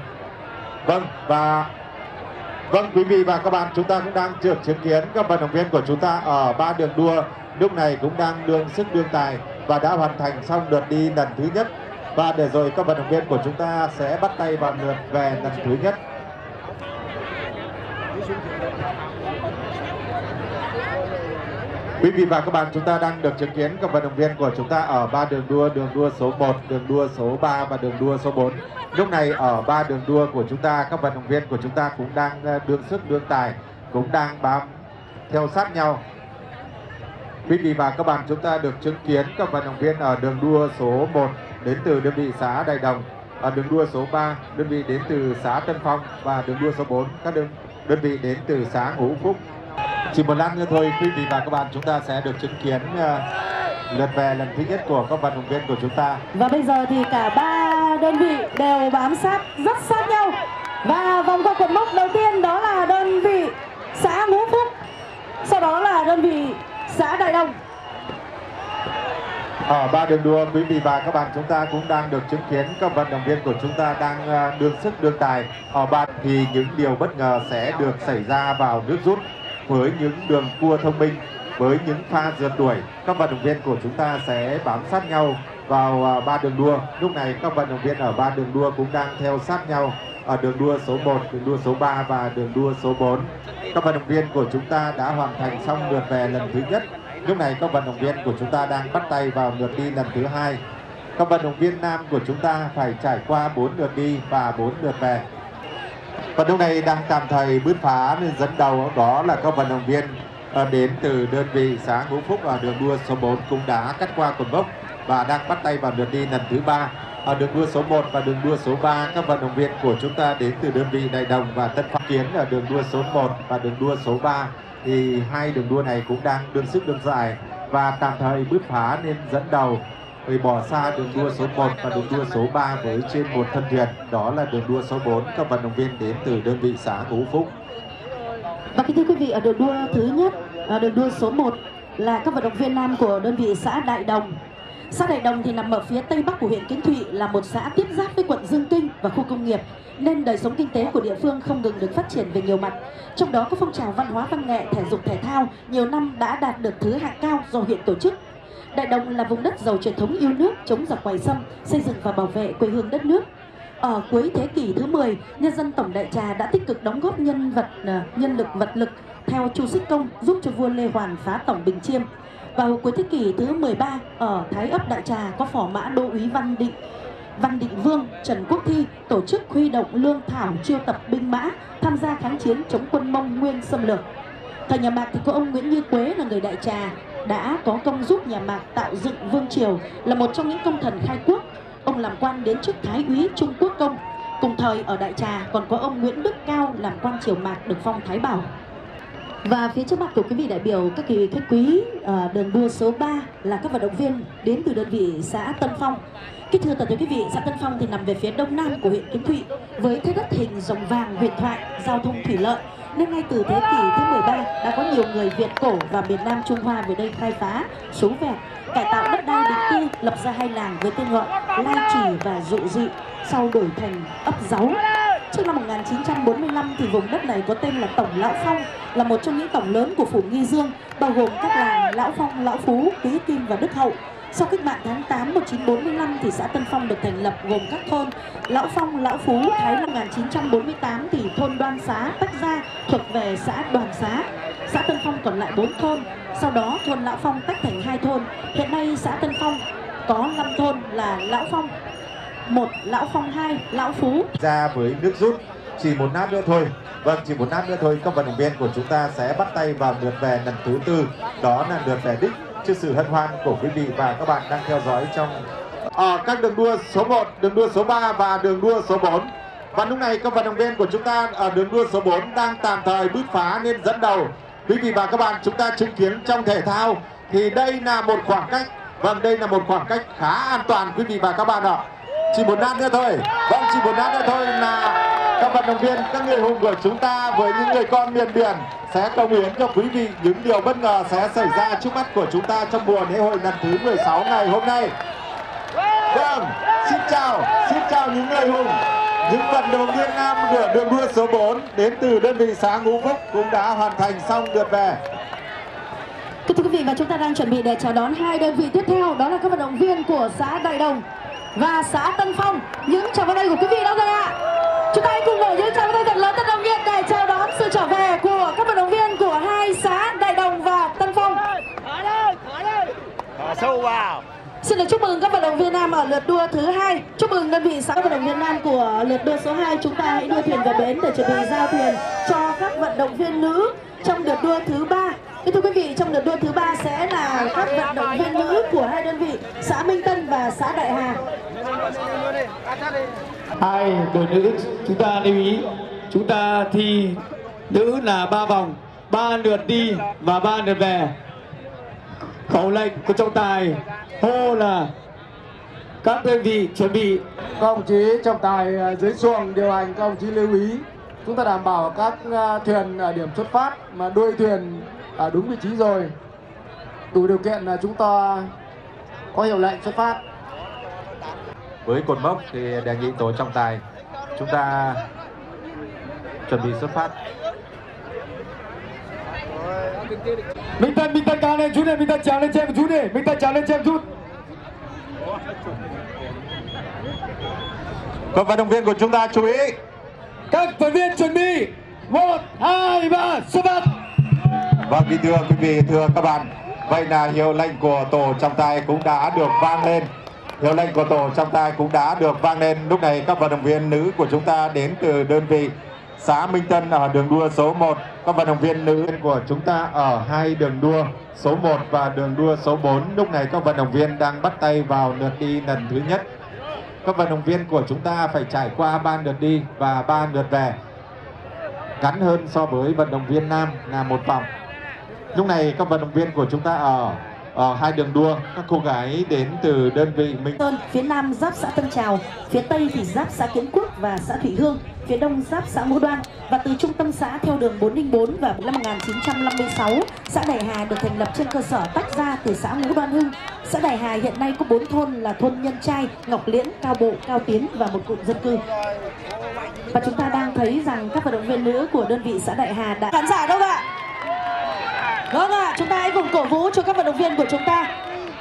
Vâng, quý vị và các bạn, chúng ta cũng đang được chứng kiến các vận động viên của chúng ta ở 3 đường đua lúc này cũng đang đương sức đương tài và đã hoàn thành xong lượt đi lần thứ nhất. Và để rồi các vận động viên của chúng ta sẽ bắt tay vào lượt về lần thứ nhất. Quý vị và các bạn, chúng ta đang được chứng kiến các vận động viên của chúng ta ở 3 đường đua số 1, đường đua số 3 và đường đua số 4. Lúc này ở 3 đường đua của chúng ta, các vận động viên của chúng ta cũng đang đương sức đương tài, cũng đang bám theo sát nhau. Quý vị và các bạn, chúng ta được chứng kiến các vận động viên ở đường đua số 1 đến từ đơn vị xã Đại Đồng, ở đường đua số 3 đơn vị đến từ xã Tân Phong và đường đua số 4 các đơn vị đến từ xã Ngũ Phúc. Chỉ một lát nữa thôi, quý vị và các bạn, chúng ta sẽ được chứng kiến lượt về lần thứ nhất của các vận động viên của chúng ta. Và bây giờ thì cả 3 đơn vị đều bám sát rất sát nhau. Và vòng qua cột mốc đầu tiên đó là đơn vị xã Ngũ Phúc, sau đó là đơn vị xã Đại Đồng. Ở 3 đường đua, quý vị và các bạn, chúng ta cũng đang được chứng kiến các vận động viên của chúng ta đang đương sức đương tài. Ở 3 thì những điều bất ngờ sẽ được xảy ra vào nước rút với những đường cua thông minh, với những pha rượt đuổi. Các vận động viên của chúng ta sẽ bám sát nhau vào 3 đường đua. Lúc này các vận động viên ở 3 đường đua cũng đang theo sát nhau ở đường đua số 1, đường đua số 3 và đường đua số 4. Các vận động viên của chúng ta đã hoàn thành xong lượt về lần thứ nhất. Lúc này các vận động viên của chúng ta đang bắt tay vào lượt đi lần thứ hai. Các vận động viên nam của chúng ta phải trải qua 4 lượt đi và 4 lượt về. Và lúc này đang tạm thời bứt phá nên dẫn đầu đó là các vận động viên đến từ đơn vị xã Ngũ Phúc ở đường đua số 4 cũng đã cắt qua cột mốc và đang bắt tay vào lượt đi lần thứ 3. Ở đường đua số 1 và đường đua số 3, các vận động viên của chúng ta đến từ đơn vị Đại Đồng và Tân Phong Kiến ở đường đua số 1 và đường đua số 3 thì hai đường đua này cũng đang đương sức đương dài và tạm thời bứt phá nên dẫn đầu, vì bỏ xa đường đua số 1 và đường đua số 3 với trên một thân thuyền, đó là đường đua số 4, các vận động viên đến từ đơn vị xã Ngũ Phúc. Và kính thưa quý vị, ở đường đua thứ nhất, đường đua số 1 là các vận động viên nam của đơn vị xã Đại Đồng. Xã Đại Đồng thì nằm ở phía tây bắc của huyện Kiến Thụy, là một xã tiếp giáp với quận Dương Kinh và khu công nghiệp, nên đời sống kinh tế của địa phương không ngừng được phát triển về nhiều mặt. Trong đó có phong trào văn hóa văn nghệ, thể dục thể thao nhiều năm đã đạt được thứ hạng cao do huyện tổ chức. Đại Đồng là vùng đất giàu truyền thống yêu nước, chống giặc ngoại xâm, xây dựng và bảo vệ quê hương đất nước. Ở cuối thế kỷ thứ 10, nhân dân tổng Đại Trà đã tích cực đóng góp nhân lực vật lực theo Chu Xích Công, giúp cho vua Lê Hoàn phá tổng Bình Chiêm. Vào cuối thế kỷ thứ 13, ở Thái Ấp Đại Trà có phò mã đô úy Văn Định Vương Trần Quốc Thi tổ chức huy động lương thảo chiêu tập binh mã tham gia kháng chiến chống quân Mông Nguyên xâm lược. Thời nhà Mạc thì có ông Nguyễn Như Quế là người Đại Trà, đã có công giúp nhà Mạc tạo dựng vương triều, là một trong những công thần khai quốc. Ông làm quan đến chức Thái úy Trung Quốc Công. Cùng thời ở Đại Trà còn có ông Nguyễn Đức Cao làm quan triều Mạc được phong Thái Bảo. Và phía trước mặt của quý vị đại biểu, các vị khách quý, đường đua số 3 là các vận động viên đến từ đơn vị xã Tân Phong. Kính thưa toàn thể quý vị, xã Tân Phong thì nằm về phía đông nam của huyện Kiến Thụy, với thế đất hình rồng vàng huyền thoại, giao thông thủy lợi, nên ngay từ thế kỷ thứ 13 đã có nhiều người Việt cổ và miền Nam Trung Hoa về đây khai phá, xú vẹt, cải tạo đất đai định cư, lập ra hai làng với tên gọi Lai Trì và Dụ Dị, sau đổi thành ấp Dáu. Trước năm 1945 thì vùng đất này có tên là Tổng Lão Phong, là một trong những tổng lớn của phủ Nghi Dương, bao gồm các làng Lão Phong, Lão Phú, Tứ Kim và Đức Hậu. Sau cách mạng tháng 8 1945 thì xã Tân Phong được thành lập gồm các thôn Lão Phong, Lão Phú. Thái năm 1948 thì thôn Đoan Xá tách ra thuộc về xã Đoàn Xá. Xã Tân Phong còn lại 4 thôn. Sau đó thôn Lão Phong tách thành 2 thôn. Hiện nay xã Tân Phong có 5 thôn là Lão Phong 1, Lão Phong 2, Lão Phú. Ra với nước rút chỉ một nát nữa thôi. Vâng, chỉ một nát nữa thôi các vận động viên của chúng ta sẽ bắt tay vào lượt về lần thứ 4, đó là lượt về đích. Trước sự hân hoan của quý vị và các bạn đang theo dõi trong các đường đua số 1, đường đua số 3 và đường đua số 4. Và lúc này các vận động viên của chúng ta ở đường đua số 4 đang tạm thời bứt phá lên dẫn đầu. Quý vị và các bạn, chúng ta chứng kiến trong thể thao thì đây là một khoảng cách, vâng, đây là một khoảng cách khá an toàn quý vị và các bạn ạ. Chỉ một nát nữa thôi, vâng, chỉ một nát nữa thôi là các vận động viên, các người hùng của chúng ta với những người con miền biển sẽ cống hiến cho quý vị những điều bất ngờ sẽ xảy ra trước mắt của chúng ta trong mùa lễ hội lần thứ 16 ngày hôm nay. Vâng, xin chào những người hùng, những vận động viên nam của đường đua số 4 đến từ đơn vị xã Ngũ Phúc cũng đã hoàn thành xong lượt về. Thưa quý vị, và chúng ta đang chuẩn bị để chào đón 2 đơn vị tiếp theo, đó là các vận động viên của xã Đại Đồng và xã Tân Phong. Những tràng pháo tay của quý vị đâu rồi ạ? Chúng ta hãy cùng nổi những tràng pháo tay thật lớn, thật nồng nhiệt để chào đón sự trở về của các vận động viên của 2 xã Đại Đồng và Tân Phong. Sâu vào. Xin được chúc mừng các vận động viên nam ở lượt đua thứ 2. Chúc mừng đơn vị 6 vận động viên nam của lượt đua số 2. Chúng ta hãy đưa thuyền về bến để chuẩn bị giao thuyền cho các vận động viên nữ trong lượt đua thứ 3. Thưa quý vị, trong lượt đua thứ 3 sẽ là các vận động viên nữ của 2 đơn vị xã Minh Tân và xã Đại Hà. 2 đội nữ chúng ta lưu ý, chúng ta thi nữ là 3 vòng, 3 lượt đi và 3 lượt về. Khẩu lệnh của trọng tài hô là các đơn vị chuẩn bị. Các đồng chí trọng tài dưới xuồng điều hành, các đồng chí lưu ý chúng ta đảm bảo các thuyền ở điểm xuất phát mà đuôi thuyền ở đúng vị trí rồi, đủ điều kiện là chúng ta có hiệu lệnh xuất phát. Với cột mốc thì đề nghị tổ trọng tài chúng ta chuẩn bị xuất phát. Minh Tân cao lên chút này, Minh Tân trèo lên trên một chút đi, Minh Tân trèo lên trên một chút. Các vận động viên của chúng ta chú ý. Các vận viên chuẩn bị 1, 2, 3, xuất phát. Vâng, thưa quý vị, thưa các bạn, vậy là hiệu lệnh của tổ trọng tài cũng đã được vang lên. Hiệu lệnh của tổ trọng tài cũng đã được vang lên. Lúc này các vận động viên nữ của chúng ta đến từ đơn vị xã Minh Tân ở đường đua số 1. Các vận động viên nữ của chúng ta ở 2 đường đua số 1 và đường đua số 4. Lúc này các vận động viên đang bắt tay vào lượt đi lần thứ nhất. Các vận động viên của chúng ta phải trải qua 3 lượt đi và 3 lượt về, ngắn hơn so với vận động viên nam là 1 vòng. Lúc này các vận động viên của chúng ta ở 2 đường đua, các cô gái đến từ đơn vị Minh Sơn, phía nam giáp xã Tân Trào, phía tây thì giáp xã Kiến Quốc và xã Thủy Hương, phía đông giáp xã Ngũ Đoan. Và từ trung tâm xã theo đường 404 và năm 1956, xã Đại Hà được thành lập trên cơ sở tách ra từ xã Ngũ Đoan Hưng. Xã Đại Hà hiện nay có 4 thôn là thôn Nhân Trai, Ngọc Liễn, Cao Bộ, Cao Tiến và một cụm dân cư. Và chúng ta đang thấy rằng các vận động viên nữ của đơn vị xã Đại Hà đã... Khán giả đâu ạ? Vâng ạ, chúng ta hãy cùng cổ vũ cho các vận động viên của chúng ta.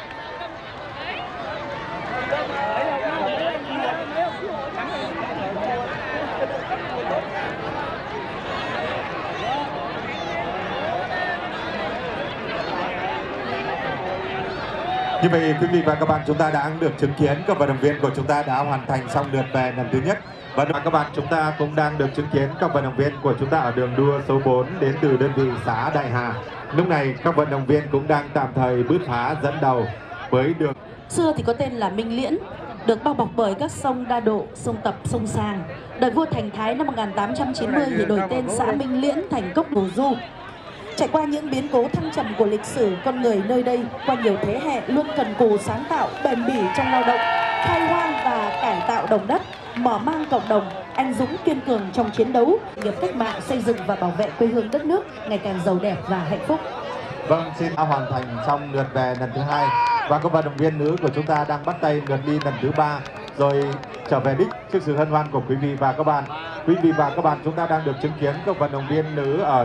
Như vậy quý vị và các bạn, chúng ta đã được chứng kiến các vận động viên của chúng ta đã hoàn thành xong lượt về lần thứ nhất. Và các bạn, chúng ta cũng đang được chứng kiến các vận động viên của chúng ta ở đường đua số 4 đến từ đơn vị xã Đại Hà. Lúc này các vận động viên cũng đang tạm thời bứt phá dẫn đầu với đường. Xưa thì có tên là Minh Liễn, được bao bọc bởi các sông Đa Độ, sông Tập, sông Sàng. Đời vua Thành Thái năm 1890 thì đổi tên xã Minh Liễn thành Cốc Bồ Du. Trải qua những biến cố thăng trầm của lịch sử, con người nơi đây qua nhiều thế hệ luôn cần cù sáng tạo, bền bỉ trong lao động, khai hoang và cải tạo đồng đất, mở mang cộng đồng, anh dũng kiên cường trong chiến đấu, nghiệp cách mạng xây dựng và bảo vệ quê hương đất nước ngày càng giàu đẹp và hạnh phúc. Vâng, xin hoàn thành xong lượt về lần thứ 2 và các vận động viên nữ của chúng ta đang bắt tay lượt đi lần thứ 3. Rồi trở về đích trước sự hân hoan của quý vị và các bạn. Quý vị và các bạn, chúng ta đang được chứng kiến các vận động viên nữ ở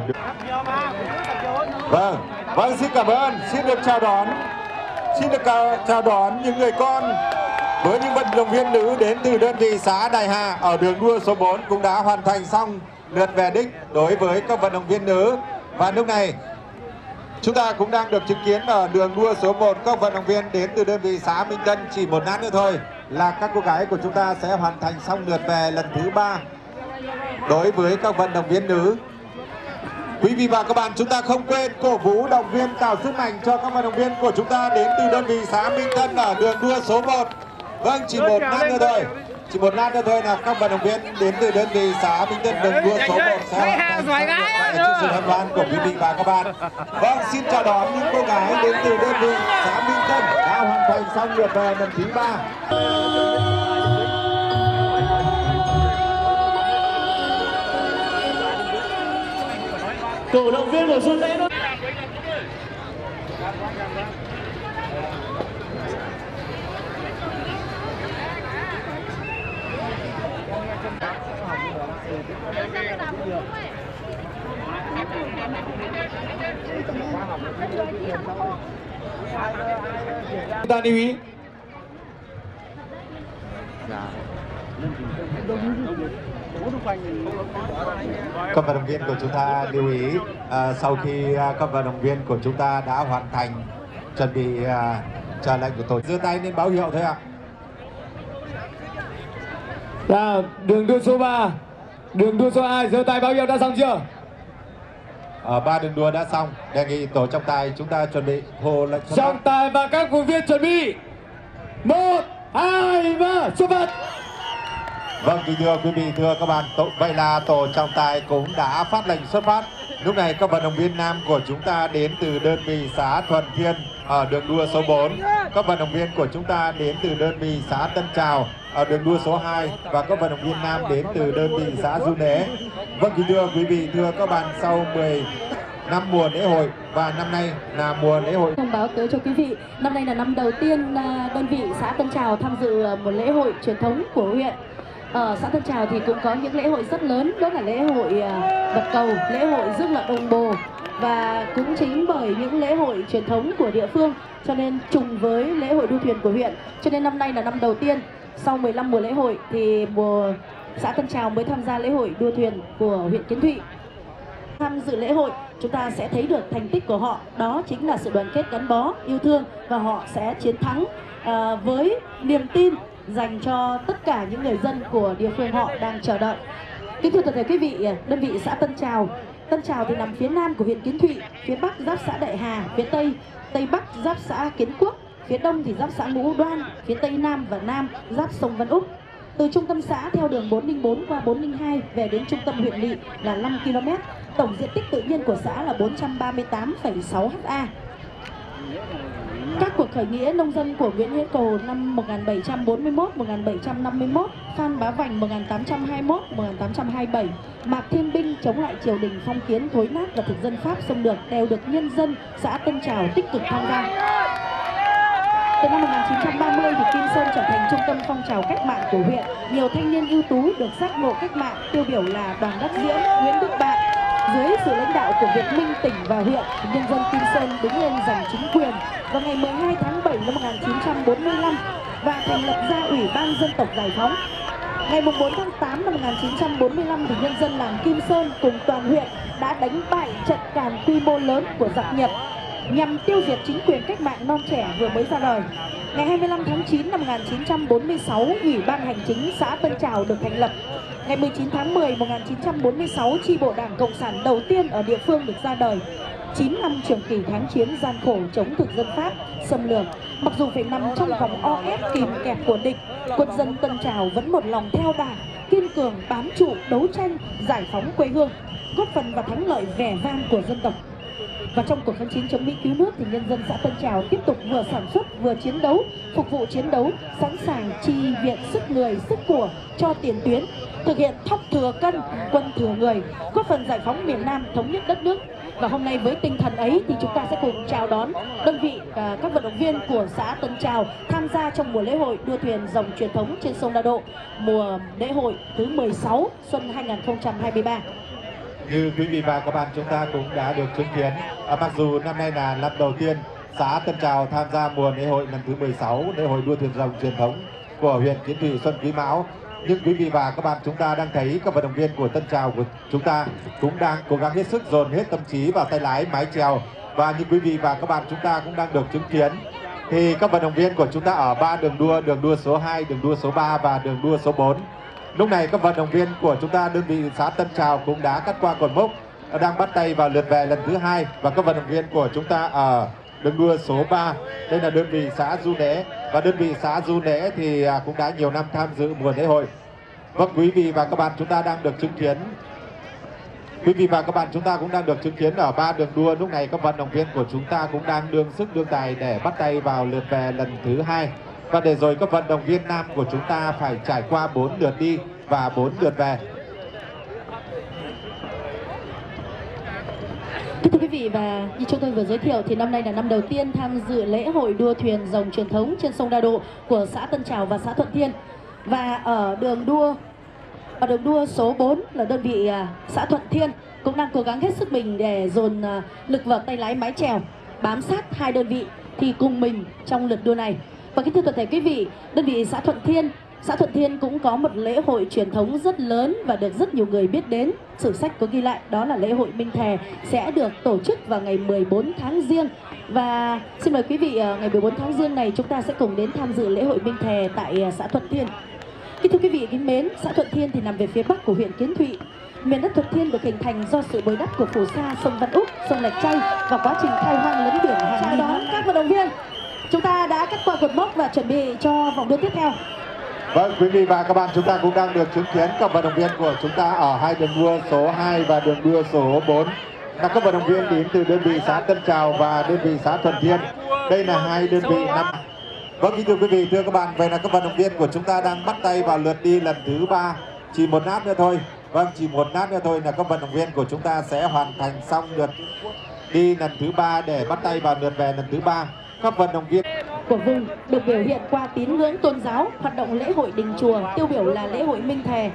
Vâng, xin cảm ơn, xin được chào đón những người con với những vận động viên nữ đến từ đơn vị xã Đại Hà ở đường đua số 4 cũng đã hoàn thành xong lượt về đích đối với các vận động viên nữ. Và lúc này chúng ta cũng đang được chứng kiến ở đường đua số 1 các vận động viên đến từ đơn vị xã Minh Tân. Chỉ một lát nữa thôi là các cô gái của chúng ta sẽ hoàn thành xong lượt về lần thứ 3 đối với các vận động viên nữ. Quý vị và các bạn, chúng ta không quên cổ vũ động viên tạo sức mạnh cho các vận động viên của chúng ta đến từ đơn vị xã Minh Tân ở đường đua số 1. Vâng, chỉ một lát nữa thôi. Chỉ một lát nữa thôi là các vận động viên đến từ đơn vị xã Minh Tân đường đua số 1 sẽ hoàn thành trước sự hân hoan của quý vị và các bạn. Vâng, xin chào đón những cô gái đến từ đơn vị xã Minh Tân đã hoàn thành xong lượt về lần thứ 3. Cổ động viên của Xuân Lễ đó. Chúng ta lưu ý. Các vận động viên của chúng ta lưu ý, sau khi các vận động viên của chúng ta đã hoàn thành chuẩn bị chờ lệnh của tổ giơ tay lên báo hiệu thôi ạ. Đường đua số 3, đường đua số 2 giơ tay báo hiệu đã xong chưa? 3 đường đua đã xong, đề nghị tổ trọng tài chúng ta chuẩn bị hô lệnh xuất phát. Trọng tài và các cổ viên chuẩn bị 1, 2, 3 xuất phát. Vâng, kính thưa quý vị, thưa các bạn, vậy là tổ trọng tài cũng đã phát lệnh xuất phát. Lúc này các vận động viên nam của chúng ta đến từ đơn vị xã Thuận Thiên ở đường đua số 4, các vận động viên của chúng ta đến từ đơn vị xã Tân Trào ở đường đua số 2 và các vận động viên nam đến từ đơn vị xã Du Nế. Vâng, kính thưa quý vị, thưa các bạn, sau 10 năm mùa lễ hội và năm nay là mùa lễ hội. Thông báo tới cho quý vị, năm nay là năm đầu tiên đơn vị xã Tân Trào tham dự một lễ hội truyền thống của huyện. Ở xã Tân Trào thì cũng có những lễ hội rất lớn, đó là lễ hội Bật Cầu, lễ hội Rước Lợn Đồng Bồ. Và cũng chính bởi những lễ hội truyền thống của địa phương cho nên trùng với lễ hội đua thuyền của huyện, cho nên năm nay là năm đầu tiên sau 15 mùa lễ hội thì xã Tân Trào mới tham gia lễ hội đua thuyền của huyện Kiến Thụy. Tham dự lễ hội chúng ta sẽ thấy được thành tích của họ, đó chính là sự đoàn kết gắn bó, yêu thương, và họ sẽ chiến thắng với niềm tin dành cho tất cả những người dân của địa phương họ đang chờ đợi. Kính thưa toàn thể quý vị, đơn vị xã Tân Trào thì nằm phía nam của huyện Kiến Thụy, phía bắc giáp xã Đại Hà, phía tây bắc giáp xã Kiến Quốc, phía đông thì giáp xã Ngũ Đoan, phía tây nam và nam giáp sông Văn Úc. Từ trung tâm xã theo đường 404 qua 402 về đến trung tâm huyện lỵ là 5 km. Tổng diện tích tự nhiên của xã là 438,6 ha. Các cuộc khởi nghĩa nông dân của Nguyễn Hữu Cầu năm 1741-1751, Phan Bá Vành 1821-1827, Mạc Thiên Binh chống lại triều đình phong kiến thối nát và thực dân Pháp xâm lược đều được nhân dân xã Tân Trào tích cực tham gia. Từ năm 1930 thì Kim Sơn trở thành trung tâm phong trào cách mạng của huyện. Nhiều thanh niên ưu tú được giác ngộ cách mạng, tiêu biểu là Đoàn Đắc Diễn, Nguyễn Đức Bạn. Dưới sự lãnh đạo của Việt Minh tỉnh và huyện, nhân dân Kim Sơn đứng lên giành chính quyền vào ngày 12 tháng 7 năm 1945 và thành lập ra Ủy ban Dân tộc Giải phóng. Ngày 4 tháng 8 năm 1945 thì nhân dân làng Kim Sơn cùng toàn huyện đã đánh bại trận càn quy mô lớn của giặc Nhật nhằm tiêu diệt chính quyền cách mạng non trẻ vừa mới ra đời. Ngày 25 tháng 9 năm 1946, Ủy ban Hành chính xã Tân Trào được thành lập. Ngày 19 tháng 10 1946, chi bộ Đảng Cộng sản đầu tiên ở địa phương được ra đời. 9 năm trường kỳ kháng chiến gian khổ chống thực dân Pháp xâm lược, mặc dù phải nằm trong vòng o ép kìm kẹp của địch, quân dân Tân Trào vẫn một lòng theo Đảng, kiên cường bám trụ đấu tranh giải phóng quê hương, góp phần vào thắng lợi vẻ vang của dân tộc. Và trong cuộc kháng chiến chống Mỹ cứu nước thì nhân dân xã Tân Trào tiếp tục vừa sản xuất vừa chiến đấu, phục vụ chiến đấu, sẵn sàng chi viện sức người, sức của cho tiền tuyến, thực hiện thóc thừa cân, quân thừa người, góp phần giải phóng miền Nam, thống nhất đất nước. Và hôm nay với tinh thần ấy thì chúng ta sẽ cùng chào đón đơn vị các vận động viên của xã Tân Trào tham gia trong mùa lễ hội đua thuyền rồng truyền thống trên sông Đa Độ mùa lễ hội thứ 16 xuân 2023. Như quý vị và các bạn chúng ta cũng đã được chứng kiến, mặc dù năm nay là năm đầu tiên xã Tân Trào tham gia mùa lễ hội lần thứ 16 lễ hội đua thuyền rồng truyền thống của huyện Kiến Thụy Xuân Quý Mão, nhưng quý vị và các bạn chúng ta đang thấy các vận động viên của Tân Trào của chúng ta cũng đang cố gắng hết sức dồn hết tâm trí vào tay lái mái chèo. Và như quý vị và các bạn chúng ta cũng đang được chứng kiến thì các vận động viên của chúng ta ở 3 đường đua số 2, đường đua số 3 và đường đua số 4. Lúc này các vận động viên của chúng ta đơn vị xã Tân Trào cũng đã cắt qua cột mốc, đang bắt tay vào lượt về lần thứ 2, và các vận động viên của chúng ta ở đường đua số 3, đây là đơn vị xã Du Lễ, và đơn vị xã Du Lễ thì cũng đã nhiều năm tham dự mùa lễ hội. Vâng, quý vị và các bạn chúng ta đang được chứng kiến, quý vị và các bạn chúng ta cũng đang được chứng kiến ở 3 đường đua. Lúc này các vận động viên của chúng ta cũng đang đương sức đương tài để bắt tay vào lượt về lần thứ 2. Và để rồi các vận động viên nam của chúng ta phải trải qua 4 lượt đi và 4 lượt về. Thưa quý vị, và như chúng tôi vừa giới thiệu thì năm nay là năm đầu tiên tham dự lễ hội đua thuyền rồng truyền thống trên sông Đa Độ của xã Tân Trào và xã Thuận Thiên. Và ở đường đua số 4 là đơn vị xã Thuận Thiên cũng đang cố gắng hết sức mình để dồn lực vào tay lái mái chèo, bám sát hai đơn vị thì cùng mình trong lượt đua này. Và kính thưa toàn thể quý vị, đơn vị xã Thuận Thiên cũng có một lễ hội truyền thống rất lớn và được rất nhiều người biết đến. Sử sách có ghi lại đó là lễ hội Minh Thề sẽ được tổ chức vào ngày 14 tháng Giêng. Và xin mời quý vị, ngày 14 tháng Giêng này chúng ta sẽ cùng đến tham dự lễ hội Minh Thề tại xã Thuận Thiên. Kính thưa quý vị kính mến, xã Thuận Thiên thì nằm về phía bắc của huyện Kiến Thụy. Miền đất Thuận Thiên được hình thành do sự bồi đắp của phù sa sông Văn Úc, sông Lạch Tray và quá trình khai hoang lấn biển hàng nghìn năm. Các vận động viên chúng ta đã cắt qua cột mốc và chuẩn bị cho vòng đua tiếp theo. Vâng, quý vị và các bạn chúng ta cũng đang được chứng kiến các vận động viên của chúng ta ở hai đường đua số 2 và đường đua số 4 là các vận động viên đến từ đơn vị xã Tân Trào và đơn vị xã Thuận Thiên. Đây là hai đơn vị năm. Vâng, kính thưa quý vị, thưa các bạn, vậy là các vận động viên của chúng ta đang bắt tay vào lượt đi lần thứ 3, chỉ một nát nữa thôi. Vâng, chỉ một nát nữa thôi là các vận động viên của chúng ta sẽ hoàn thành xong lượt đi lần thứ 3 để bắt tay vào lượt về lần thứ 3. Các vận động viên của vùng được biểu hiện qua tín ngưỡng tôn giáo, hoạt động lễ hội đình chùa, tiêu biểu là lễ hội Minh Thề,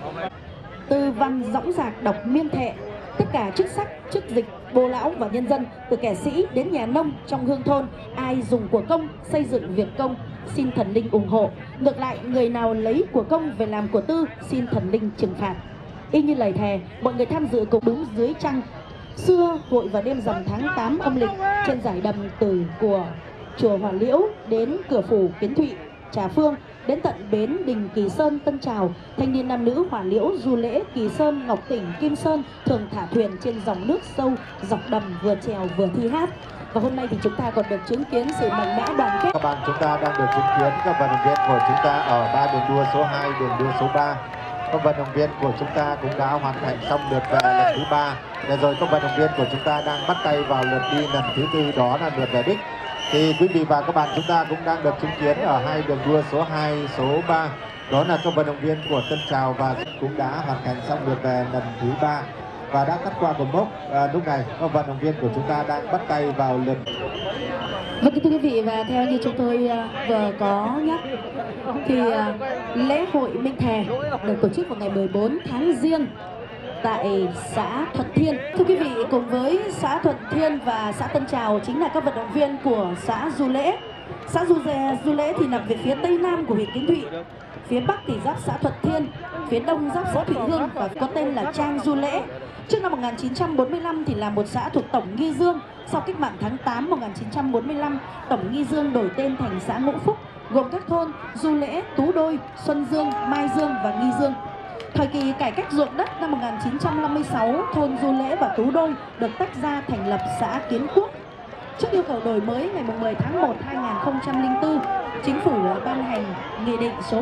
tư văn dõng dạc đọc miên thệ, tất cả chức sắc, chức dịch, bô lão và nhân dân, từ kẻ sĩ đến nhà nông trong hương thôn, ai dùng của công xây dựng việc công xin thần linh ủng hộ, ngược lại người nào lấy của công về làm của tư xin thần linh trừng phạt. Y như lời thề, mọi người tham dự cùng đúng dưới trăng. Xưa hội vào đêm rằm tháng 8 âm lịch trên dải đầm từ của chùa Hòa Liễu đến cửa phủ Kiến Thụy, Trà Phương, đến tận bến đình Kỳ Sơn, Tân Trào, thanh niên nam nữ Hòa Liễu, Du Lễ, Kỳ Sơn, Ngọc Tỉnh, Kim Sơn thường thả thuyền trên dòng nước sâu dọc đầm, vừa chèo vừa thi hát. Và hôm nay thì chúng ta còn được chứng kiến sự mạnh mẽ đoàn kết. Các bạn chúng ta đang được chứng kiến các vận động viên của chúng ta ở 3 đường đua số 2, đường đua số 3. Các vận động viên của chúng ta cũng đã hoàn thành xong lượt về lần thứ 3. Để rồi các vận động viên của chúng ta đang bắt tay vào lượt đi lần thứ 4, đó là lượt về đích. Thì quý vị và các bạn chúng ta cũng đang được chứng kiến ở hai đường đua số 2, số 3. Đó là các vận động viên của Tân Trào và cũng đã hoàn thành xong lượt về lần thứ 3 và đã cắt qua cột mốc. Lúc này các vận động viên của chúng ta đang bắt tay vào lượt. Vâng, kính thưa quý vị, và theo như chúng tôi vừa có nhắc thì lễ hội Minh Thề được tổ chức vào ngày 14 tháng Giêng tại xã Thuận Thiên. Thưa quý vị, cùng với xã Thuận Thiên và xã Tân Trào chính là các vận động viên của xã Du Lễ. Xã Du Lễ thì nằm về phía tây nam của huyện Kiến Thụy, phía bắc thì giáp xã Thuận Thiên, phía đông giáp xã Thụy Hương và có tên là Trang Du Lễ. Trước năm 1945 thì là một xã thuộc Tổng Nghi Dương. Sau cách mạng tháng 8 1945, Tổng Nghi Dương đổi tên thành xã Ngũ Phúc, gồm các thôn Du Lễ, Tú Đôi, Xuân Dương, Mai Dương và Nghi Dương. Thời kỳ cải cách ruộng đất năm 1956, thôn Du Lễ và Tú Đôi được tách ra thành lập xã Kiến Quốc. Trước yêu cầu đổi mới, ngày 10 tháng 1 2004, Chính phủ ban hành Nghị định số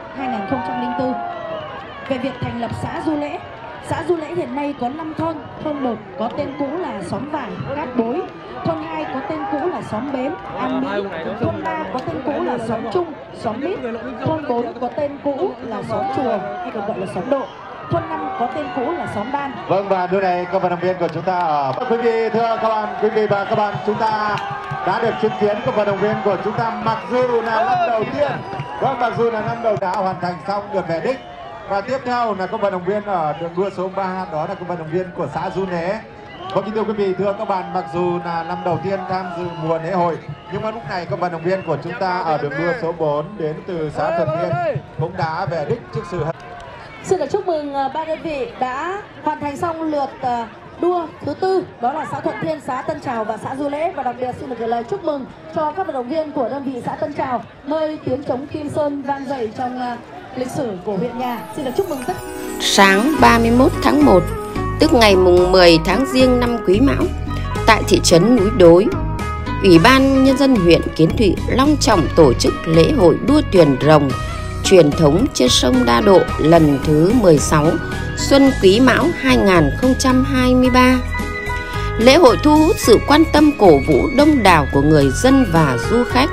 18/2004 về việc thành lập xã Du Lễ. Xã Du Lễ hiện nay có 5 thôn. Thôn 1 có tên cũ là xóm Vàng, Cát Bối. Thôn 2 có tên cũ là xóm Bến, An Mỹ. Thôn 3 có tên cũ là xóm Trung, xóm Mít. Thôn 4 có tên cũ là xóm Chùa hay còn gọi là xóm Độ. thôn 5 có tên cũ là xóm Ban. Vâng, và lúc này các vận động viên của chúng ta ở quý vị, thưa các bạn, quý vị và các bạn, chúng ta đã được chứng kiến các vận động viên của chúng ta mặc dù là năm đầu tiên, vâng, mặc dù là năm đầu đã hoàn thành xong được về đích. Và tiếp theo là các vận động viên ở đường đua số 3, đó là các vận động viên của xã Du Né. Vâng, kính thưa quý vị, thưa các bạn, mặc dù là năm đầu tiên tham dự mùa lễ hội, nhưng mà lúc này các vận động viên của chúng ta ở đường đua số 4 đến từ xã Thuận Thiên cũng đã về đích trước sự. Xin được chúc mừng ba đơn vị đã hoàn thành xong lượt đua thứ tư, đó là xã Thuận Thiên, xã Tân Trào và xã Du Lễ. Và đặc biệt xin được gửi lời chúc mừng cho các vận động viên của đơn vị xã Tân Trào, nơi tiếng trống Kim Sơn vang dậy trong lịch sử của huyện nhà. Xin được chúc mừng tất. Sáng 31 tháng 1, tức ngày mùng 10 tháng Giêng năm Quý Mão, tại thị trấn Núi Đối, Ủy ban Nhân dân huyện Kiến Thụy long trọng tổ chức lễ hội đua thuyền rồng truyền thống trên sông Đa Độ lần thứ 16 Xuân Quý Mão 2023. Lễ hội thu hút sự quan tâm cổ vũ đông đảo của người dân và du khách.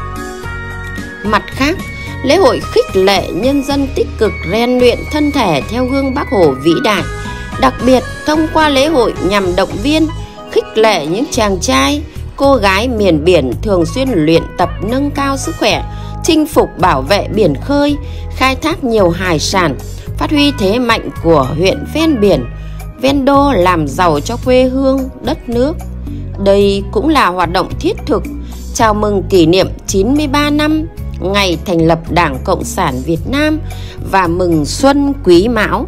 Mặt khác, lễ hội khích lệ nhân dân tích cực rèn luyện thân thể theo gương Bác Hồ vĩ đại. Đặc biệt, thông qua lễ hội nhằm động viên, khích lệ những chàng trai, cô gái miền biển thường xuyên luyện tập nâng cao sức khỏe, chinh phục bảo vệ biển khơi, khai thác nhiều hải sản, phát huy thế mạnh của huyện ven biển, ven đô làm giàu cho quê hương, đất nước. Đây cũng là hoạt động thiết thực chào mừng kỷ niệm 93 năm ngày thành lập Đảng Cộng sản Việt Nam và mừng Xuân Quý Mão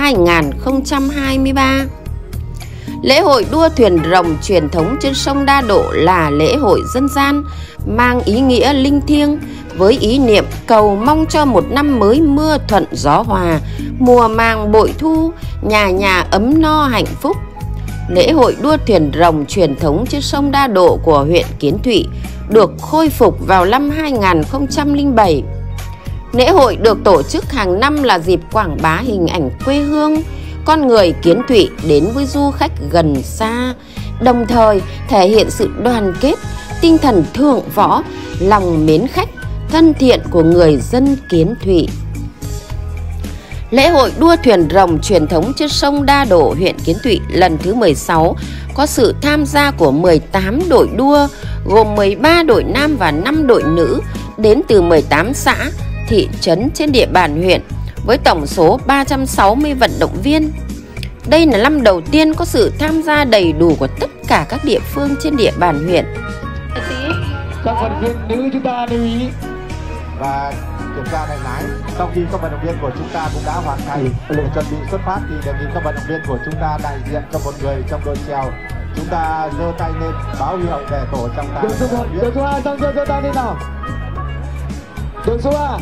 2023. Lễ hội đua thuyền rồng truyền thống trên sông Đa Độ là lễ hội dân gian mang ý nghĩa linh thiêng với ý niệm cầu mong cho một năm mới mưa thuận gió hòa, mùa màng bội thu, nhà nhà ấm no hạnh phúc. Lễ hội đua thuyền rồng truyền thống trên sông Đa Độ của huyện Kiến Thụy được khôi phục vào năm 2007. Lễ hội được tổ chức hàng năm là dịp quảng bá hình ảnh quê hương, con người Kiến Thụy đến với du khách gần xa, đồng thời thể hiện sự đoàn kết, tinh thần thượng võ, lòng mến khách, thân thiện của người dân Kiến Thụy. Lễ hội đua thuyền rồng truyền thống trên sông Đa Độ, huyện Kiến Thụy lần thứ 16 có sự tham gia của 18 đội đua, gồm 13 đội nam và 5 đội nữ đến từ 18 xã, thị trấn trên địa bàn huyện, với tổng số 360 vận động viên. Đây là năm đầu tiên có sự tham gia đầy đủ của tất cả các địa phương trên địa bàn huyện. Các vận động viên nữ chúng ta lưu ý và kiểm tra đánh lái. Sau khi các vận động viên của chúng ta cũng đã hoàn thành để chuẩn bị xuất phát thì đề nghị các vận động viên của chúng ta đại diện cho một người trong đội chèo, chúng ta giơ tay lên báo hiệu để tổ trọng tài. Đội số 2 giơ tay lên nào. Đội số 3.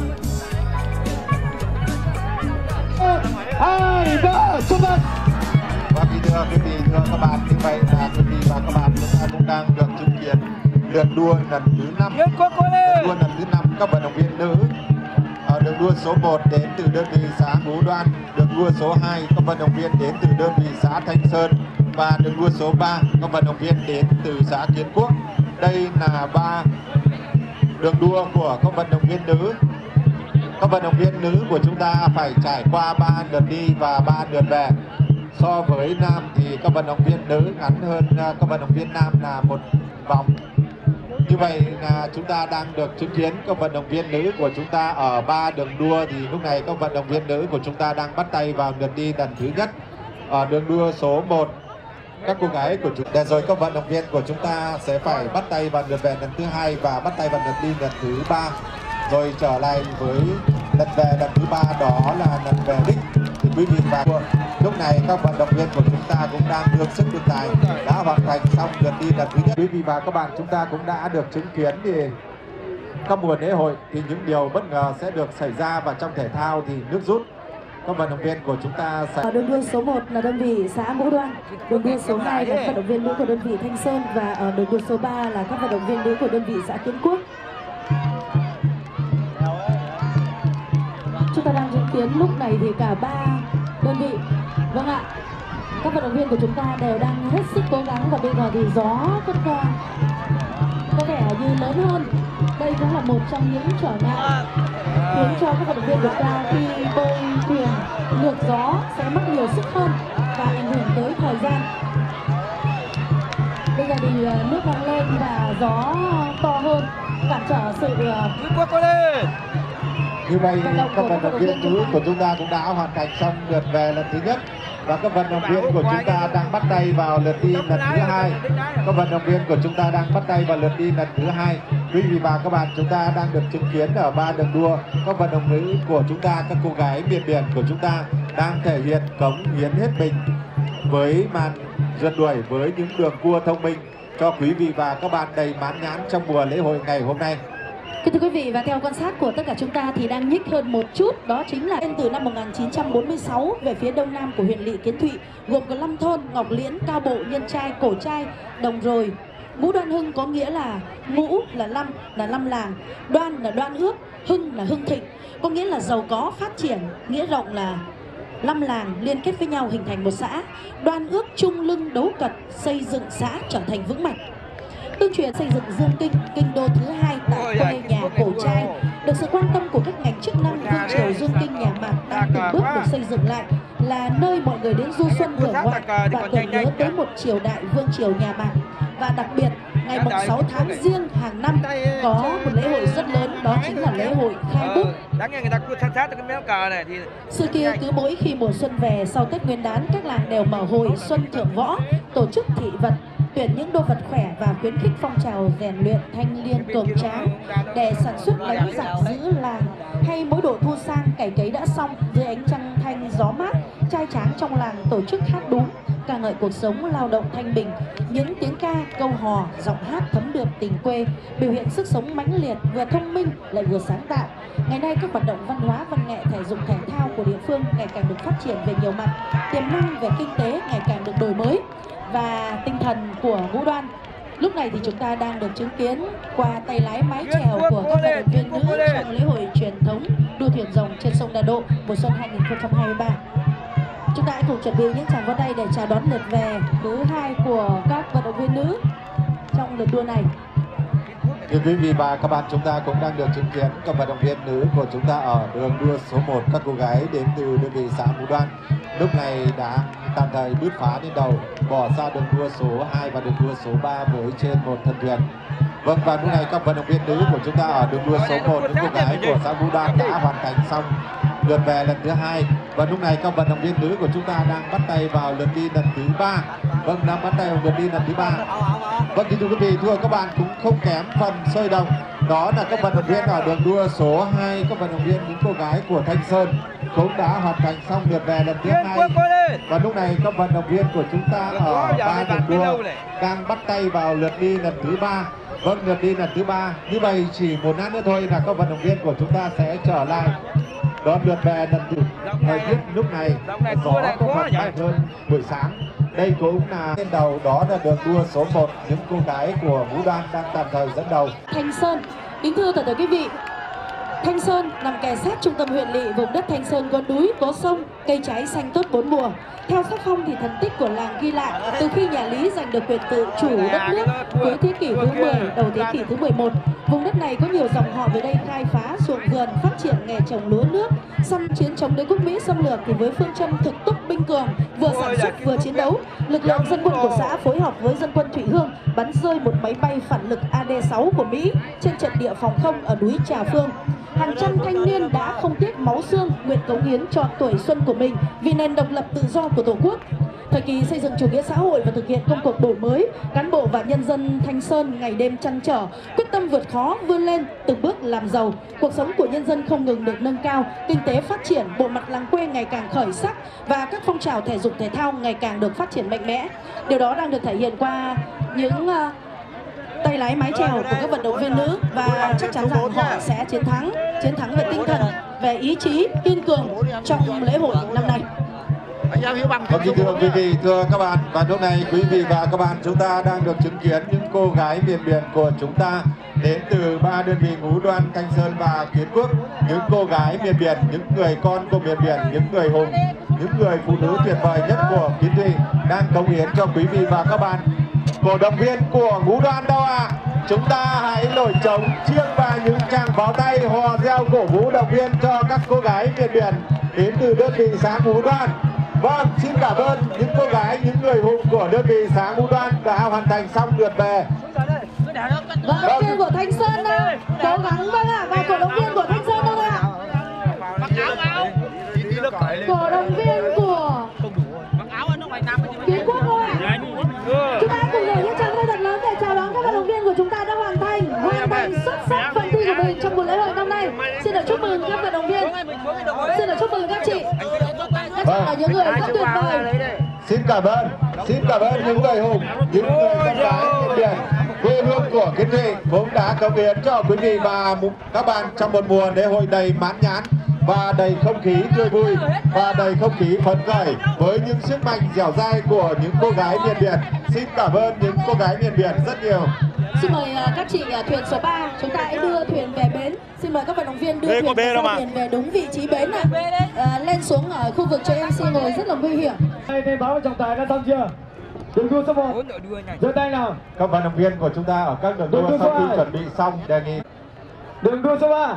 2, 3, xuất phát. Và thưa quý vị, thưa các bạn, như vậy là quý vị và các bạn chúng ta cũng đang được chứng kiến lượt đua lần thứ 5. Lượt đua lần thứ 5 các vận động viên nữ. Đường đua số 1 đến từ đơn vị xã Ngũ Đoan, đường đua số 2 các vận động viên đến từ đơn vị xã Thanh Sơn và đường đua số 3 các vận động viên đến từ xã Kiến Quốc. Đây là 3 đường đua của các vận động viên nữ. Các vận động viên nữ của chúng ta phải trải qua 3 lượt đi và 3 lượt về. So với nam thì các vận động viên nữ ngắn hơn các vận động viên nam là một vòng. Như vậy là chúng ta đang được chứng kiến các vận động viên nữ của chúng ta ở 3 đường đua, thì lúc này các vận động viên nữ của chúng ta đang bắt tay vào lượt đi lần thứ nhất. Ở đường đua số 1, các cô gái của chúng ta, rồi các vận động viên của chúng ta sẽ phải bắt tay vào lượt về lần thứ 2 và bắt tay vào lượt đi lần thứ 3, rồi trở lại với lần về lần thứ 3, đó là lần về đích. Thì quý vị và lúc này các vận động viên của chúng ta cũng đang đương sức đương tài, đã hoàn thành xong lượt đi lần thứ nhất. Quý vị và các bạn, chúng ta cũng đã được chứng kiến thì các mùa lễ hội thì những điều bất ngờ sẽ được xảy ra, và trong thể thao thì nước rút. Các vận động viên của chúng ta sẽ... Ở đường đua số 1 là đơn vị xã Ngũ Đoan, đường đua số 2 là các vận động viên nữ của đơn vị Thanh Sơn, và ở đường đua số 3 là các vận động viên nữ của đơn vị xã Kiến Quốc. Chúng ta đang chứng kiến lúc này thì cả 3 đơn vị, vâng ạ, các vận động viên của chúng ta đều đang hết sức cố gắng, và bây giờ thì gió cất cao có vẻ như lớn hơn. đây cũng là một trong những trở ngại khiến cho các vận động viên vượt cao khi bơi thuyền ngược gió sẽ mất nhiều sức hơn và ảnh hưởng tới thời gian. Bây giờ thì nước đang lên và gió to hơn cản trở sự như vậy các vận động viên nữ của chúng ta cũng đã hoàn thành xong lượt về lần thứ nhất và các vận động viên của chúng ta đang bắt tay vào lượt đi lần thứ hai. Các vận động viên của chúng ta đang bắt tay vào lượt đi lần thứ hai. Quý vị và các bạn, chúng ta đang được chứng kiến ở 3 đường đua các vận động nữ của chúng ta, các cô gái miền biển của chúng ta đang thể hiện cống hiến hết mình với màn rượt đuổi với những đường cua thông minh cho quý vị và các bạn đầy mãn nhãn trong mùa lễ hội ngày hôm nay. Thưa quý vị, và theo quan sát của tất cả chúng ta thì đang nhích hơn một chút, đó chính là từ năm 1946 về phía đông nam của huyện Lỵ Kiến Thụy, gồm có 5 thôn: Ngọc Liễn, Cao Bộ, Nhân Trai, Cổ Trai, Đồng Rồi. Ngũ Đoan Hưng có nghĩa là ngũ là năm làng, đoan là đoan ước, hưng là hưng thịnh, có nghĩa là giàu có phát triển, nghĩa rộng là 5 làng liên kết với nhau hình thành một xã. Đoan ước chung lưng đấu cật, xây dựng xã trở thành vững mạnh. Tuyên truyền xây dựng Dương Kinh, kinh đô thứ hai tại quê nhà Cổ Trai, được sự quan tâm của các ngành chức năng. Vương triều Dương Kinh nhà Mạc đang từng bước được xây dựng lại, là nơi mọi người đến du xuân hưởng ngoạn và tưởng nhớ tới một triều đại vương triều nhà Mạc. Và đặc biệt, ngày 6 tháng Giêng hàng năm có một lễ hội rất lớn, đó chính là lễ hội khai bút. Sự kia cứ mỗi khi mùa xuân về sau Tết Nguyên đán, các làng đều mở hội Xuân Thượng Võ, tổ chức thị vật, tuyển những đô vật khỏe và khuyến khích phong trào rèn luyện thanh niên cường tráng để sản xuất đánh giặc giữ làng. Hay mỗi độ thu sang cày cấy đã xong, dưới ánh trăng thanh gió mát, trai tráng trong làng tổ chức hát đúng, ca ngợi cuộc sống lao động thanh bình. Những tiếng ca, câu hò, giọng hát thấm đượm tình quê, biểu hiện sức sống mãnh liệt, vừa thông minh lại vừa sáng tạo. Ngày nay các hoạt động văn hóa, văn nghệ, thể dục thể thao của địa phương ngày càng được phát triển về nhiều mặt, tiềm năng về kinh tế ngày càng được đổi mới. Và tinh thần của Ngũ Đoan lúc này thì chúng ta đang được chứng kiến qua tay lái mái chèo của các vận động viên nữ trong lễ hội truyền thống đua thuyền rồng trên sông Đà Độ mùa xuân 2023. Chúng ta hãy cùng chuẩn bị những tràng vỗ tay để chào đón lượt về thứ hai của các vận động viên nữ trong lượt đua này. Thưa quý vị và các bạn, chúng ta cũng đang được chứng kiến các vận động viên nữ của chúng ta ở đường đua số 1, các cô gái đến từ đơn vị xã Ngũ Đoan lúc này đã tạm thời bứt phá lên đầu, bỏ xa đường đua số 2 và đường đua số 3 với trên một thân thuyền. Vâng, và lúc này các vận động viên nữ của chúng ta ở đường đua số 1, những cô gái của xã Ngũ Đoan đã hoàn thành xong lượt về lần thứ hai, và lúc này các vận động viên nữ của chúng ta đang bắt tay vào lượt đi lần thứ 3. Vâng, đang bắt tay vào lượt đi lần thứ 3. Vâng, thưa quý vị, thưa các bạn, cũng không kém phần sôi động, đó là các vận động viên ở đường đua số 2, các vận động viên những cô gái của Thanh Sơn cũng đã hoàn thành xong lượt về lần thứ 2. Và lúc này các vận động viên của chúng ta ở 3 đường đua đang bắt tay vào lượt đi lần thứ 3. Vâng, lượt đi lần thứ 3. Như vậy chỉ một lát nữa thôi là các vận động viên của chúng ta sẽ trở lại đón lượt về lần thứ. Thời tiết lúc này gió có phần mạnh hơn buổi sáng. Đây cũng là trên đầu, đó là đường đua số 1, những cô gái của Ngũ Đoan đang tạm thời dẫn đầu. Thanh Sơn, kính thưa toàn thể quý vị, Thanh Sơn nằm kề sát trung tâm huyện Lỵ, vùng đất Thanh Sơn có núi, có sông, cây trái xanh tốt bốn mùa. Theo sắc phong thì thần tích của làng ghi lại, từ khi nhà Lý giành được quyền tự chủ đất nước cuối thế kỷ thứ 10, đầu thế kỷ thứ 11, vùng đất này có nhiều dòng họ về đây khai phá, ruộng vườn, phát triển nghề trồng lúa nước. Sau chiến chống đế quốc Mỹ xâm lược thì với phương châm thực túc binh cường, vừa sản xuất vừa chiến đấu, lực lượng dân quân của xã phối hợp với dân quân Thụy Hương bắn rơi một máy bay phản lực AD-6 của Mỹ trên trận địa phòng không ở núi Trà Phương. Hàng trăm thanh niên đã không tiếc máu xương, nguyện cống hiến cho tuổi xuân của mình vì nền độc lập tự do của Tổ quốc. Thời kỳ xây dựng chủ nghĩa xã hội và thực hiện công cuộc đổi mới, cán bộ và nhân dân Thanh Sơn ngày đêm trăn trở, quyết tâm vượt khó vươn lên, từng bước làm giàu. Cuộc sống của nhân dân không ngừng được nâng cao, kinh tế phát triển, bộ mặt làng quê ngày càng khởi sắc và các phong trào thể dục thể thao ngày càng được phát triển mạnh mẽ. Điều đó đang được thể hiện qua những tay lái mái chèo của các vận động viên nữ, và chắc chắn rằng họ sẽ chiến thắng về tinh thần, về ý chí kiên cường trong lễ hội năm nay. Vâng, thưa quý vị, thưa các bạn, và lúc này quý vị và các bạn, chúng ta đang được chứng kiến những cô gái miền biển của chúng ta đến từ 3 đơn vị Ngũ Đoan, Thanh Sơn và Kiến Quốc. Những cô gái miền biển, những người con của miền biển, những người hùng, những người phụ nữ tuyệt vời nhất của Kiến Thụy đang cống hiến cho quý vị và các bạn. Cổ động viên của Ngũ Đoan đâu ạ? chúng ta hãy nổi trống chiêng và những tràng pháo tay hò reo cổ vũ động viên cho các cô gái miền biển đến từ đơn vị xã Ngũ Đoan. Vâng, xin cảm ơn những cô gái, những người hùng của đơn vị xã Ngũ Đoan đã hoàn thành xong lượt về. Vận động viên của Thanh Sơn nào, cố gắng vâng ạ, và cổ động viên của Thanh Sơn đâu ạ? Cổ động viên của Kiến Quốc đâu ạ? Chúng ta cùng nhảy những tràng tay thật lớn để chào đón các vận động viên của chúng ta đã hoàn thành xuất sắc phần thi của mình trong buổi lễ hội năm nay. Xin được chúc mừng các vận động viên, xin được chúc mừng các chị. Các chị là những người rất tuyệt vời. Xin cảm ơn những người hùng, những người con gái miền biển quê hương của Kiến Thụy cũng đã cống hiến cho quý vị và các bạn trong một mùa lễ hội đầy mãn nhãn và đầy không khí tươi vui và đầy không khí phấn khởi với những sức mạnh dẻo dai của những cô gái miền biển. Xin cảm ơn những cô gái miền biển rất nhiều. Xin mời các chị thuyền số 3, chúng ta hãy đưa thuyền về bến. Xin mời các vận động viên đưa thuyền về đúng vị trí bến này. Lên xuống ở khu vực cho MC ngồi rất là nguy hiểm. Đây báo trọng tài đã xong chưa? Đường đua số 1. Giơ tay nào. Các vận động viên của chúng ta ở các đường đua sau khi chuẩn bị xong đề nghị. Đường đua số 3.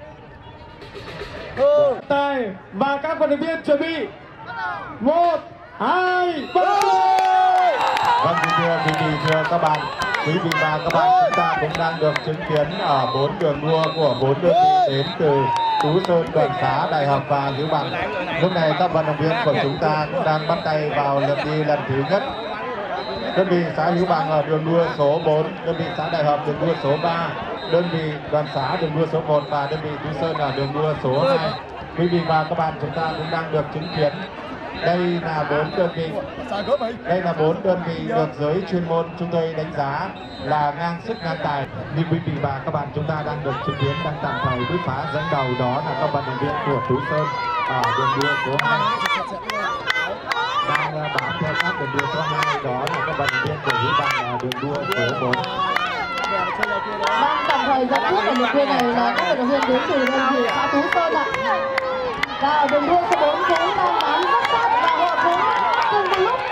Tài và các vận động viên chuẩn bị 1, 2, 3. Vâng, thưa quý vị, thưa các bạn, quý vị và các bạn, chúng ta cũng đang được chứng kiến ở 4 đường đua của 4 đơn vị đến từ Tú Sơn, Đoàn Xá, Đại Học và Hữu Bằng. Lúc này các vận động viên của chúng ta cũng đang bắt tay vào lượt đi lần thứ nhất. Đơn vị xã Hữu Bằng ở đường đua số 4, đơn vị xã Đại Học đường đua số 3, đơn vị Đoàn Xá đường đua số 1 và đơn vị Tú Sơn ở đường đua số 2. Quý vị và các bạn, chúng ta cũng đang được chứng kiến đây là 4 đơn vị được giới chuyên môn chúng tôi đánh giá là ngang sức ngang tài. Nhưng quý vị và các bạn, chúng ta đang được chứng kiến đang tạm thời bước phá dẫn đầu, đó là các vận động viên của Tú Sơn ở đường đua số 2 đang bám theo sát đường đua số 2, đó là các vận động viên của Hữu Bằng ở đường đua số 4. Đang tạm thời dẫn trước ở đường đua này là các vận động viên đến từ đơn vị xã Tú Sơn ạ. Và ở đường đua số 4 cũng đang bám rất sát và họ cũng cùng một lúc.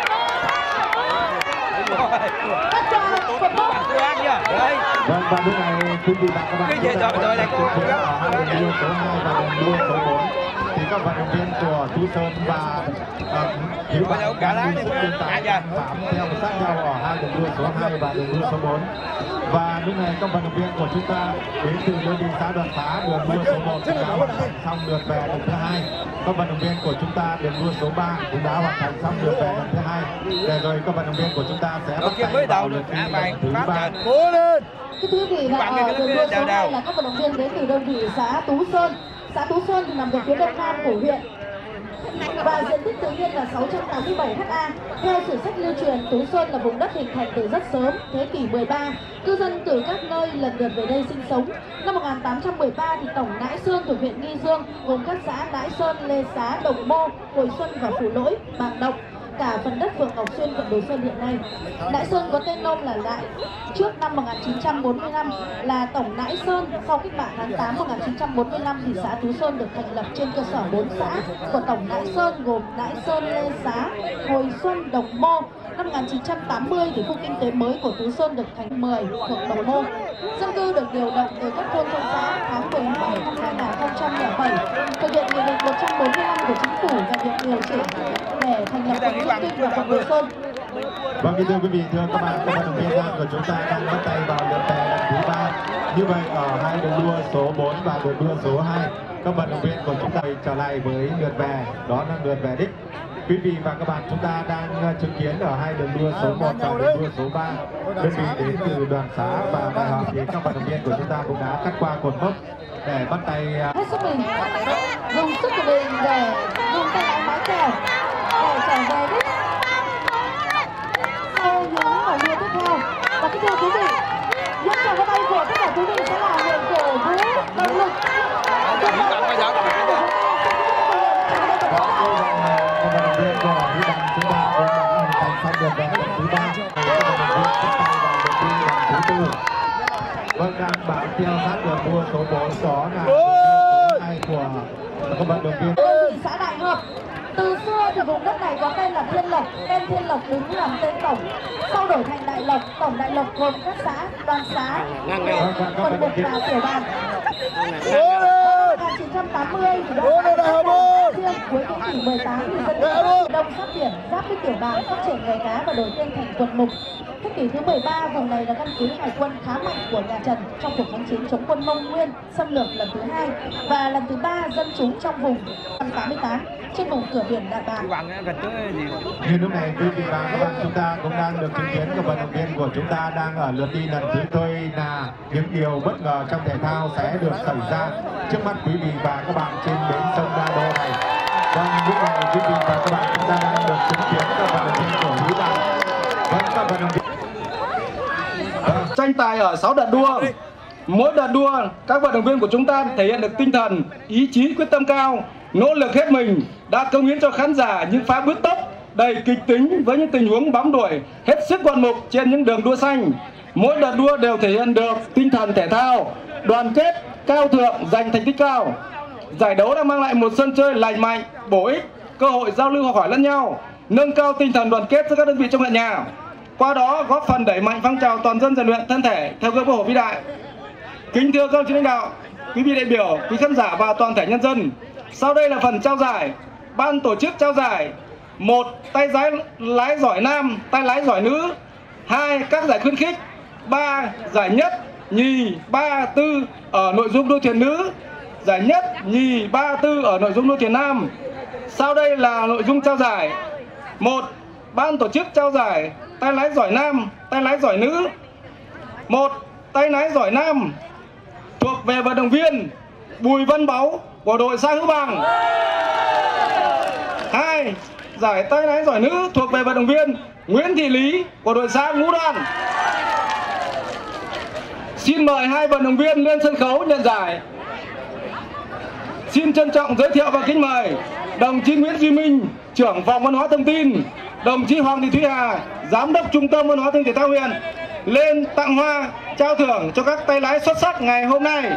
Tất cả cột mốc. Vâng, và lúc này quý vị và các bạn chúng ta đang chứng kiến ở hai đường đua số 2 và đường đua số 4 thì các vận động viên của Tú Sơn và Hữu Bằng đang đi sức tương tác bám theo sát nhau ở hai đường đua số 2 và đường đua số 4. Và lúc này các vận động viên của chúng ta đến từ đơn vị xã Đoàn Xá đường đua số 1 cũng đã hoàn thành xong lượt về lần thứ 2. Các vận động viên của chúng ta đường đua số 3 cũng đã hoàn thành xong lượt về lần thứ 2. Để rồi các vận động viên của chúng ta sẽ bắt tay vào lượt đi lần thứ 3. Thưa quý vị, và ở đường đua số 2 là các vận động viên đến từ đơn vị xã Tú Sơn. Xã Tú Sơn thì nằm về phía đông nam của huyện và diện tích tự nhiên là 687 ha. Theo sử sách lưu truyền, Tú Sơn là vùng đất hình thành từ rất sớm, thế kỷ 13. Cư dân từ các nơi lần lượt về đây sinh sống. Năm 1813 thì tổng Nãi Sơn thuộc huyện Nghi Dương gồm các xã Nãi Sơn, Lê Xá, Đồng Mô, Hồi Xuân và Phủ Lỗi, Bàng Động, cả phần đất phường Ngọc Xuyên, quận Đồ Sơn hiện nay. Nãi Sơn có tên nôm là Nãi. Trước năm 1945 là tổng Nãi Sơn. Sau cách mạng tháng 8 1945 thì xã Tú Sơn được thành lập trên cơ sở 4 xã của tổng Nãi Sơn gồm Nãi Sơn, Lê Xá, Hồi Xuân, Đồng Mô. Năm 1980 thì khu kinh tế mới của Tú Sơn được thành 10 thuộc Đồng Mô. Dân cư được điều động từ các thôn trong xã tháng 12 năm 2007 thực hiện nghị định 145 của chính phủ và việc điều chỉnh để thành lập quận Duy Kinh và quận Đồ Sơn. Vâng, kính thưa quý vị, thưa các bạn, các vận động viên nam của chúng ta đang bắt tay vào lượt về lần thứ 3. Như vậy ở hai đường đua số 4 và đường đua số 2, các vận động viên của chúng ta trở lại với lượt về, đó là lượt về đích. Quý vị và các bạn, chúng ta đang chứng kiến ở hai đường đua số 1 và đường đua số 3 đơn vị đến từ Đoàn Xá và Đại Học thì các vận động viên của chúng ta cũng đã cắt qua cột mốc để bắt tay hết sức mình dùng sức của mình để dùng tay lái mái chèo để trở về đích sau những vòng đua tiếp theo. Và kính thưa quý vị, những tràng pháo tay của tất cả quý vị sẽ là nguồn cổ vũ động lực. các vận động viên của Hữu Bằng chúng ta cũng đã hoàn thành xong lượt về lần thứ 3. Các vận động viên bắt tay vào lượt đi lần thứ 4. Vâng, đang bám theo sát đường đua số 4, đó là đường đua số 2 của các vận động viên đơn vị xã Đại Hợp. Từ xưa thì vùng đất này có tên là Thiên Lộc, tên Thiên Lộc đứng làm tên tổng. Sau đổi thành Đại lộc, tổng đại lộc gồm các xã, đoàn xã, quận mục và tiểu đoàn. 1980 thì đã riêng cuối thế kỷ 18 thì dân đông sát biển giáp với tiểu đoàn phát triển nghề cá và đổi tên thành quận mục. Thế kỷ thứ 13, vùng này là căn cứ hải quân khá mạnh của nhà Trần trong cuộc kháng chiến chống quân Mông Nguyên xâm lược lần thứ 2 và lần thứ 3 dân chúng trong vùng 88 trên vùng cửa biển Đại Bàng. Như lúc này quý vị và các bạn, chúng ta cũng đang được chứng kiến các vận động viên của chúng ta đang ở lượt đi lần thứ tôi là những điều bất ngờ trong thể thao sẽ được xảy ra trước mắt quý vị và các bạn trên bến sông Đa Đô này. Vâng, lúc này quý vị và các bạn, chúng ta đang được chứng kiến các vận động viên của Lý Đặng. Vâng, các vận động viên tranh tài ở 6 đợt đua. Mỗi đợt đua, các vận động viên của chúng ta thể hiện được tinh thần, ý chí quyết tâm cao, nỗ lực hết mình, đã cống hiến cho khán giả những pha bứt tốc đầy kịch tính với những tình huống bám đuổi hết sức ngoạn mục trên những đường đua xanh. Mỗi đợt đua đều thể hiện được tinh thần thể thao, đoàn kết, cao thượng, giành thành tích cao. Giải đấu đã mang lại một sân chơi lành mạnh, bổ ích, cơ hội giao lưu học hỏi lẫn nhau, nâng cao tinh thần đoàn kết giữa các đơn vị trong huyện nhà. Qua đó góp phần đẩy mạnh phong trào toàn dân rèn luyện thân thể theo gương Bác Hồ vĩ đại. Kính thưa các đồng chí lãnh đạo, quý vị đại biểu, quý khán giả và toàn thể nhân dân, sau đây là phần trao giải. Ban tổ chức trao giải: 1. Tay lái giỏi nam, tay lái giỏi nữ. 2. Các giải khuyến khích. 3. Giải nhất, nhì, 3, 4 ở nội dung đua thuyền nữ. Giải nhất, nhì, 3, 4 ở nội dung đua thuyền nam. Sau đây là nội dung trao giải. 1. Ban tổ chức trao giải tay lái giỏi nam, tay lái giỏi nữ. 1. Tay lái giỏi nam thuộc về vận động viên Bùi Văn Báu của đội xã Hữu Bằng. 2. Giải tay lái giỏi nữ thuộc về vận động viên Nguyễn Thị Lý của đội xã Ngũ Đoàn. Xin mời hai vận động viên lên sân khấu nhận giải. Xin trân trọng giới thiệu và kính mời đồng chí Nguyễn Duy Minh, trưởng phòng văn hóa thông tin, đồng chí Hoàng Thị Thúy Hà, giám đốc trung tâm văn hóa thể thao huyện lên tặng hoa trao thưởng cho các tay lái xuất sắc ngày hôm nay.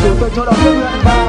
chủ tịch hội đồng nhân huyện và